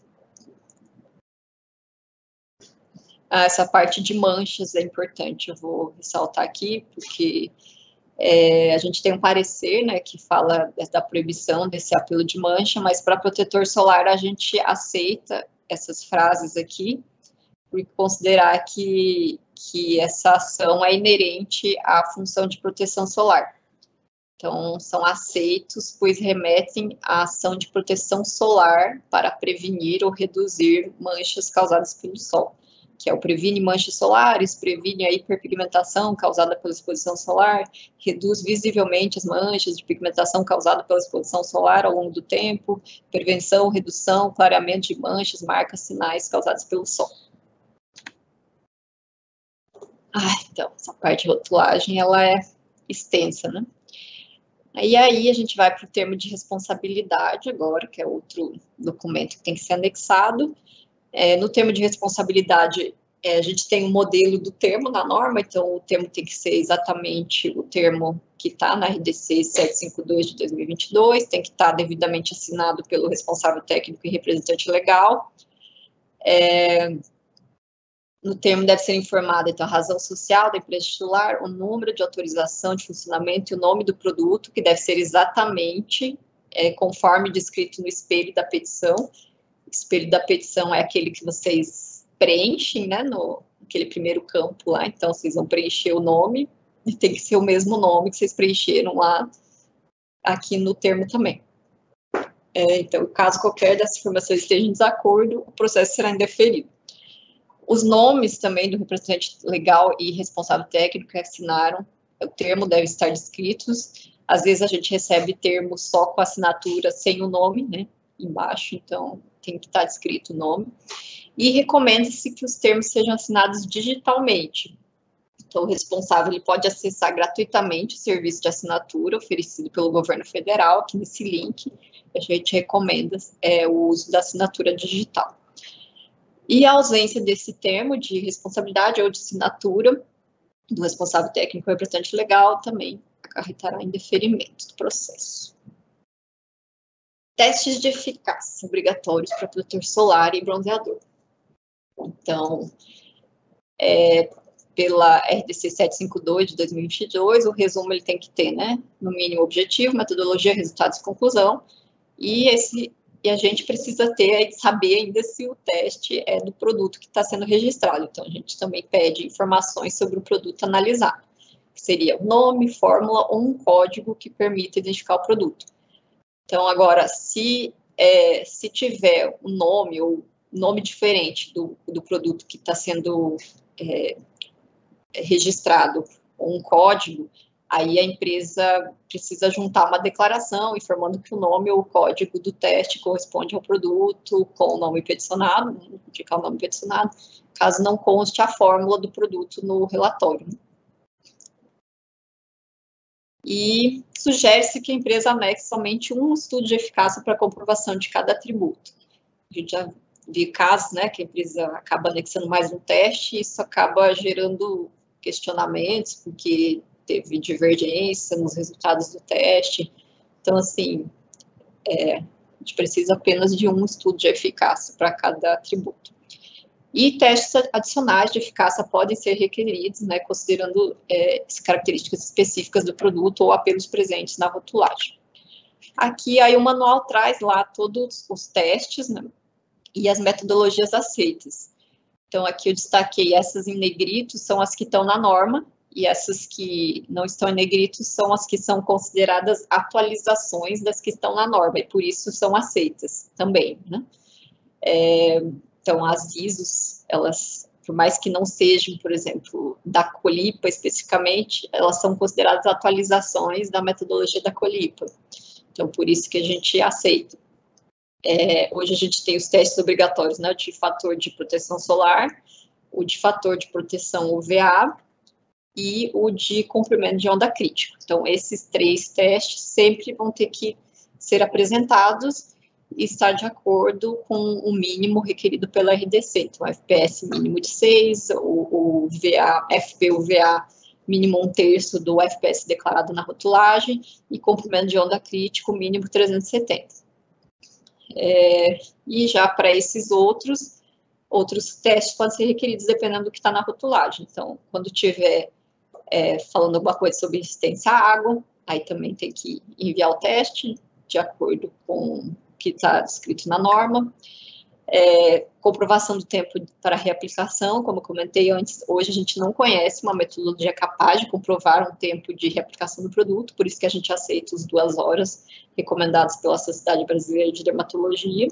essa parte de manchas é importante, eu vou ressaltar aqui, porque é, a gente tem um parecer, né, que fala da proibição desse apelo de mancha, mas para protetor solar a gente aceita essas frases aqui, por considerar que, que essa ação é inerente à função de proteção solar. Então, são aceitos, pois remetem à ação de proteção solar para prevenir ou reduzir manchas causadas pelo sol, que é o previne manchas solares, previne a hiperpigmentação causada pela exposição solar, reduz visivelmente as manchas de pigmentação causada pela exposição solar ao longo do tempo, prevenção, redução, clareamento de manchas, marcas, sinais causados pelo sol. Ah, então, essa parte de rotulagem, ela é extensa, né? E aí a gente vai para o termo de responsabilidade agora, que é outro documento que tem que ser anexado. É, no termo de responsabilidade, é, a gente tem um modelo do termo na norma, então o termo tem que ser exatamente o termo que está na R D C setecentos e cinquenta e dois de dois mil e vinte e dois, tem que estar devidamente assinado pelo responsável técnico e representante legal. É, no termo deve ser informada, então, a razão social da empresa titular, o número de autorização de funcionamento e o nome do produto, que deve ser exatamente é, conforme descrito no espelho da petição. O espelho da petição é aquele que vocês preenchem, né, no aquele primeiro campo lá, então vocês vão preencher o nome, e tem que ser o mesmo nome que vocês preencheram lá, aqui no termo também. É, então, caso qualquer dessas informações esteja em desacordo, o processo será indeferido. Os nomes também do representante legal e responsável técnico que assinaram o termo devem estar descritos. Às vezes a gente recebe termos só com assinatura sem o nome, né, embaixo, então tem que estar descrito o nome. E recomenda-se que os termos sejam assinados digitalmente. Então, o responsável ele pode acessar gratuitamente o serviço de assinatura oferecido pelo governo federal, aqui nesse link. A gente recomenda é, o uso da assinatura digital. E a ausência desse termo de responsabilidade ou de assinatura do responsável técnico ou representante legal também acarretará em deferimento do processo. Testes de eficácia obrigatórios para protetor solar e bronzeador. Então, é, pela R D C setecentos e cinquenta e dois de dois mil e vinte e dois, o resumo ele tem que ter, né, no mínimo objetivo, metodologia, resultados e conclusão, e, esse, e a gente precisa ter, saber ainda se o teste é do produto que está sendo registrado. Então, a gente também pede informações sobre o produto analisado, que seria o nome, fórmula ou um código que permita identificar o produto. Então, agora, se, é, se tiver um nome ou nome diferente do, do produto que está sendo é, registrado, ou um código, aí a empresa precisa juntar uma declaração informando que o nome ou o código do teste corresponde ao produto com o nome peticionado, né, indicar o nome peticionado, caso não conste a fórmula do produto no relatório. E sugere-se que a empresa anexe somente um estudo de eficácia para comprovação de cada atributo. A gente já viu casos, né, que a empresa acaba anexando mais um teste e isso acaba gerando questionamentos, porque teve divergência nos resultados do teste. Então, assim, é, a gente precisa apenas de um estudo de eficácia para cada atributo. E testes adicionais de eficácia podem ser requeridos, né, considerando é, características específicas do produto ou apelos presentes na rotulagem. Aqui, aí, o manual traz lá todos os testes, né, e as metodologias aceitas. Então, aqui eu destaquei essas em negrito, são as que estão na norma, e essas que não estão em negrito são as que são consideradas atualizações das que estão na norma, e por isso são aceitas também, né? É, então, as I S Os, elas, por mais que não sejam, por exemplo, da Colipa especificamente, elas são consideradas atualizações da metodologia da Colipa. Então, por isso que a gente aceita. É, hoje a gente tem os testes obrigatórios, né, de fator de proteção solar, o de fator de proteção U V A e o de comprimento de onda crítica. Então, esses três testes sempre vão ter que ser apresentados e estar de acordo com o mínimo requerido pela R D C. Então, F P S mínimo de seis, o, o V A, F P U V A mínimo um terço do F P S declarado na rotulagem e comprimento de onda crítico mínimo trezentos e setenta. É, e já para esses outros, outros testes podem ser requeridos dependendo do que está na rotulagem. Então, quando tiver é, falando alguma coisa sobre resistência à água, aí também tem que enviar o teste de acordo com o que está descrito na norma. É, comprovação do tempo para reaplicação, como eu comentei antes, hoje a gente não conhece uma metodologia capaz de comprovar um tempo de reaplicação do produto, por isso que a gente aceita as duas horas recomendadas pela Sociedade Brasileira de Dermatologia.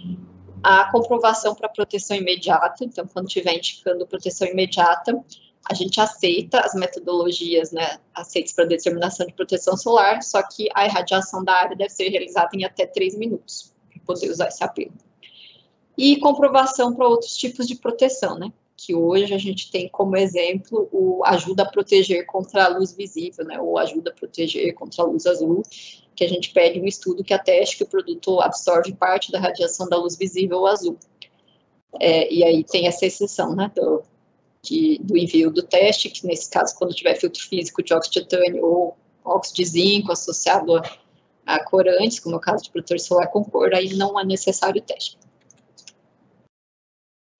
A comprovação para proteção imediata, então, quando estiver indicando proteção imediata, a gente aceita as metodologias, né, aceitas para determinação de proteção solar, só que a irradiação da área deve ser realizada em até três minutos, para poder usar esse apelo. E comprovação para outros tipos de proteção, né, que hoje a gente tem como exemplo o ajuda a proteger contra a luz visível, né, ou ajuda a proteger contra a luz azul, que a gente pede um estudo que ateste que o produto absorve parte da radiação da luz visível ou azul. É, e aí tem essa exceção, né, do, de, do envio do teste, que nesse caso, quando tiver filtro físico de óxido de titânio ou óxido de zinco associado a, a corantes, como é o caso de protetor solar com cor, aí não é necessário o teste.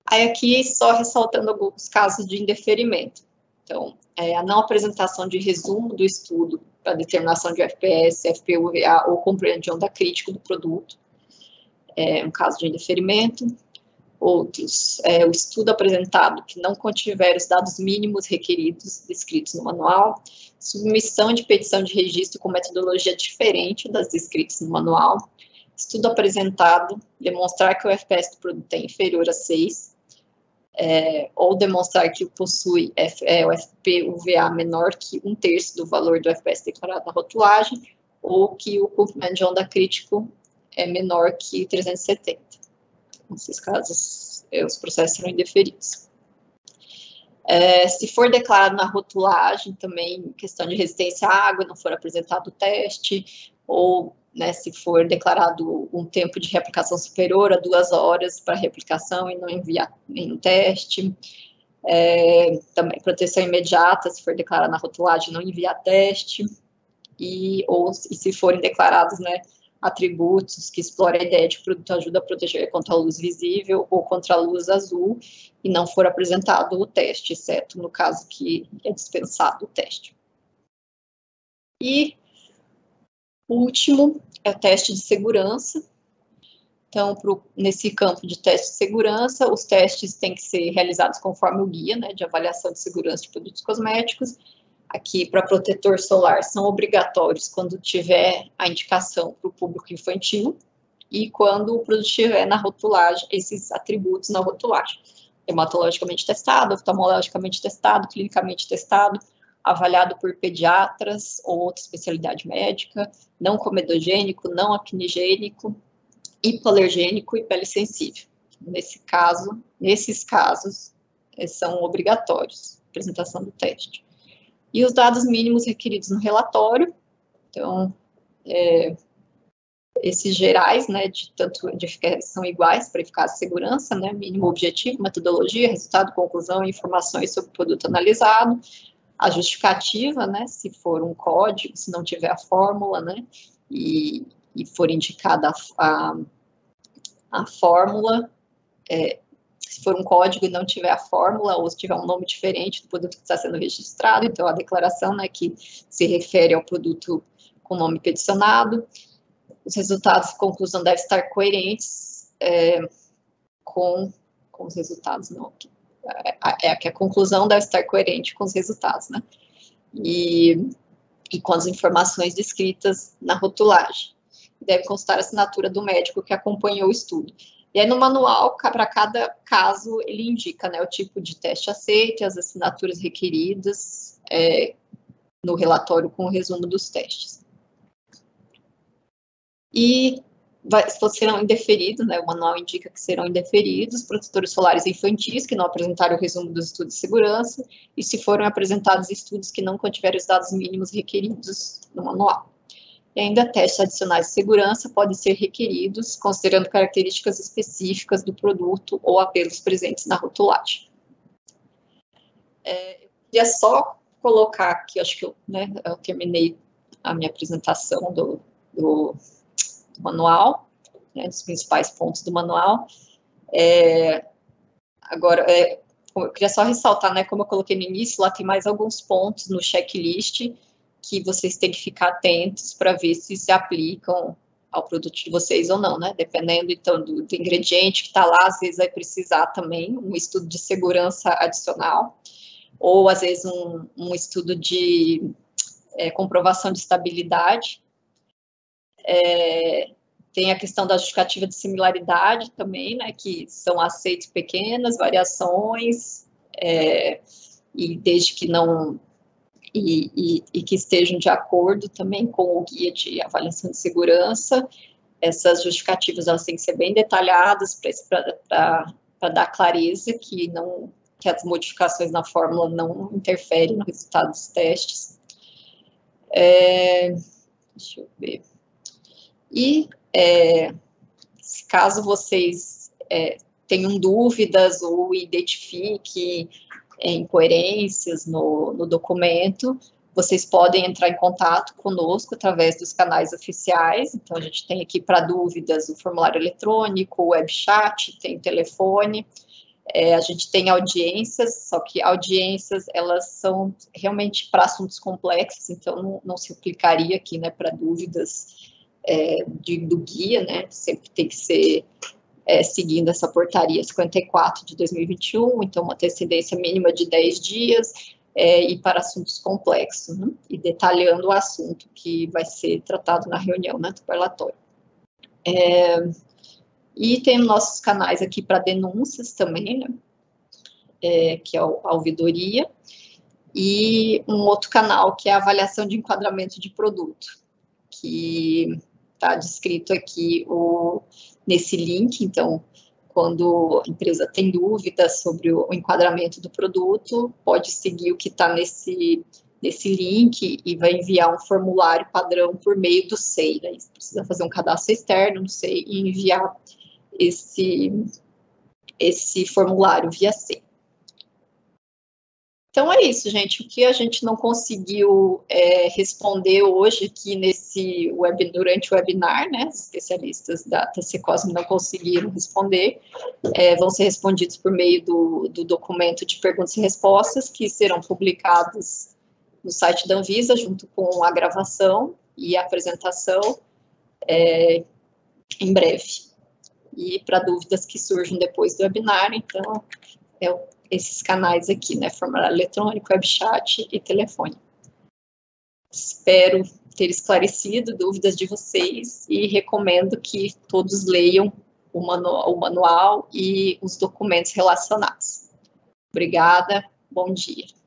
Aí aqui, só ressaltando alguns casos de indeferimento. Então, é, a não apresentação de resumo do estudo para determinação de F P S, F P U V A ou compreensão da crítica do produto, é um caso de indeferimento. Outros, é, o estudo apresentado que não contiver os dados mínimos requeridos descritos no manual, submissão de petição de registro com metodologia diferente das descritas no manual, estudo apresentado demonstrar que o F P S do produto é inferior a seis, é, ou demonstrar que possui F, é, o F P U V A menor que um terço do valor do F P S declarado na rotulagem, ou que o comprimento de onda crítico é menor que trezentos e setenta. Nesses casos, os processos serão indeferidos. É, se for declarado na rotulagem, também questão de resistência à água, não for apresentado o teste, ou né, se for declarado um tempo de reaplicação superior a duas horas para reaplicação e não enviar nenhum teste. É, também proteção imediata, se for declarado na rotulagem, não enviar teste. E, ou e se forem declarados, né, atributos que explorem a ideia de que o produto ajuda a proteger contra a luz visível ou contra a luz azul e não for apresentado o teste, exceto no caso que é dispensado o teste. E o último é o teste de segurança. Então, pro, nesse campo de teste de segurança, os testes têm que ser realizados conforme o guia, né, de avaliação de segurança de produtos cosméticos. Aqui, para protetor solar, são obrigatórios quando tiver a indicação para o público infantil e quando o produto estiver na rotulagem, esses atributos na rotulagem. Hematologicamente testado, oftalmologicamente testado, clinicamente testado, avaliado por pediatras ou outra especialidade médica, não comedogênico, não acnigênico, hipoalergênico e pele sensível. Nesse caso, nesses casos, são obrigatórios a apresentação do teste. E os dados mínimos requeridos no relatório, então, é, esses gerais, né, de tanto de eficácia são iguais para eficácia e segurança, né, mínimo objetivo, metodologia, resultado, conclusão, informações sobre o produto analisado, a justificativa, né, se for um código, se não tiver a fórmula, né, e, e for indicada a, a, a fórmula, é, se for um código e não tiver a fórmula, ou se tiver um nome diferente do produto que está sendo registrado, então a declaração, né, que se refere ao produto com nome peticionado. Os resultados de conclusão devem estar coerentes é, com, com os resultados, não, é, é que a conclusão deve estar coerente com os resultados, né, e, e com as informações descritas na rotulagem. Deve constar a assinatura do médico que acompanhou o estudo. E aí, no manual, para cada caso, ele indica, né, o tipo de teste aceito, as assinaturas requeridas é, no relatório com o resumo dos testes. E vai, serão indeferidos, né, o manual indica que serão indeferidos protetores solares infantis que não apresentarem o resumo dos estudos de segurança e se forem apresentados estudos que não contiverem os dados mínimos requeridos no manual. E ainda testes adicionais de segurança podem ser requeridos, considerando características específicas do produto ou apelos presentes na rotulagem. É, eu queria só colocar aqui, acho que eu, né, eu terminei a minha apresentação do, do, do manual, né, dos principais pontos do manual. É, agora, é, eu queria só ressaltar, né, como eu coloquei no início, lá tem mais alguns pontos no checklist que vocês têm que ficar atentos para ver se se aplicam ao produto de vocês ou não, né? Dependendo, então, do, do ingrediente que está lá, às vezes vai precisar também um estudo de segurança adicional, ou, às vezes, um, um estudo de é, comprovação de estabilidade. É, tem a questão da justificativa de similaridade também, né? Que são aceitos pequenas variações, é, e desde que não... E, e, e que estejam de acordo também com o guia de avaliação de segurança. Essas justificativas elas têm que ser bem detalhadas para dar clareza que, não, que as modificações na fórmula não interferem no resultado dos testes. É, deixa eu ver. E é, se caso vocês é, tenham dúvidas ou identifiquem incoerências no, no documento, vocês podem entrar em contato conosco através dos canais oficiais. Então, a gente tem aqui para dúvidas o formulário eletrônico, o web chat, tem telefone, É, a gente tem audiências, só que audiências, elas são realmente para assuntos complexos, então não, não se aplicaria aqui, né, para dúvidas é, de, do guia, né, sempre tem que ser é, seguindo essa portaria cinquenta e quatro de dois mil e vinte e um, então uma antecedência mínima de dez dias, é, e para assuntos complexos, né, e detalhando o assunto que vai ser tratado na reunião, né, do parlatório. É, E tem nossos canais aqui para denúncias também, né? É, que é a ouvidoria, e um outro canal que é a avaliação de enquadramento de produto, que está descrito aqui o, nesse link. Então, quando a empresa tem dúvidas sobre o enquadramento do produto, pode seguir o que está nesse, nesse link e vai enviar um formulário padrão por meio do S E I. Né? Precisa fazer um cadastro externo no S E I e enviar esse, esse formulário via S E I. Então é isso, gente. O que a gente não conseguiu é, responder hoje aqui nesse web, durante o webinar, né? Os especialistas da T C Cosme não conseguiram responder, é, vão ser respondidos por meio do, do documento de perguntas e respostas, que serão publicados no site da Anvisa, junto com a gravação e a apresentação, é, em breve. E para dúvidas que surjam depois do webinar, então, é esses canais aqui, né, formulário eletrônico, webchat e telefone. Espero ter esclarecido dúvidas de vocês e recomendo que todos leiam o manual, o manual e os documentos relacionados. Obrigada, bom dia.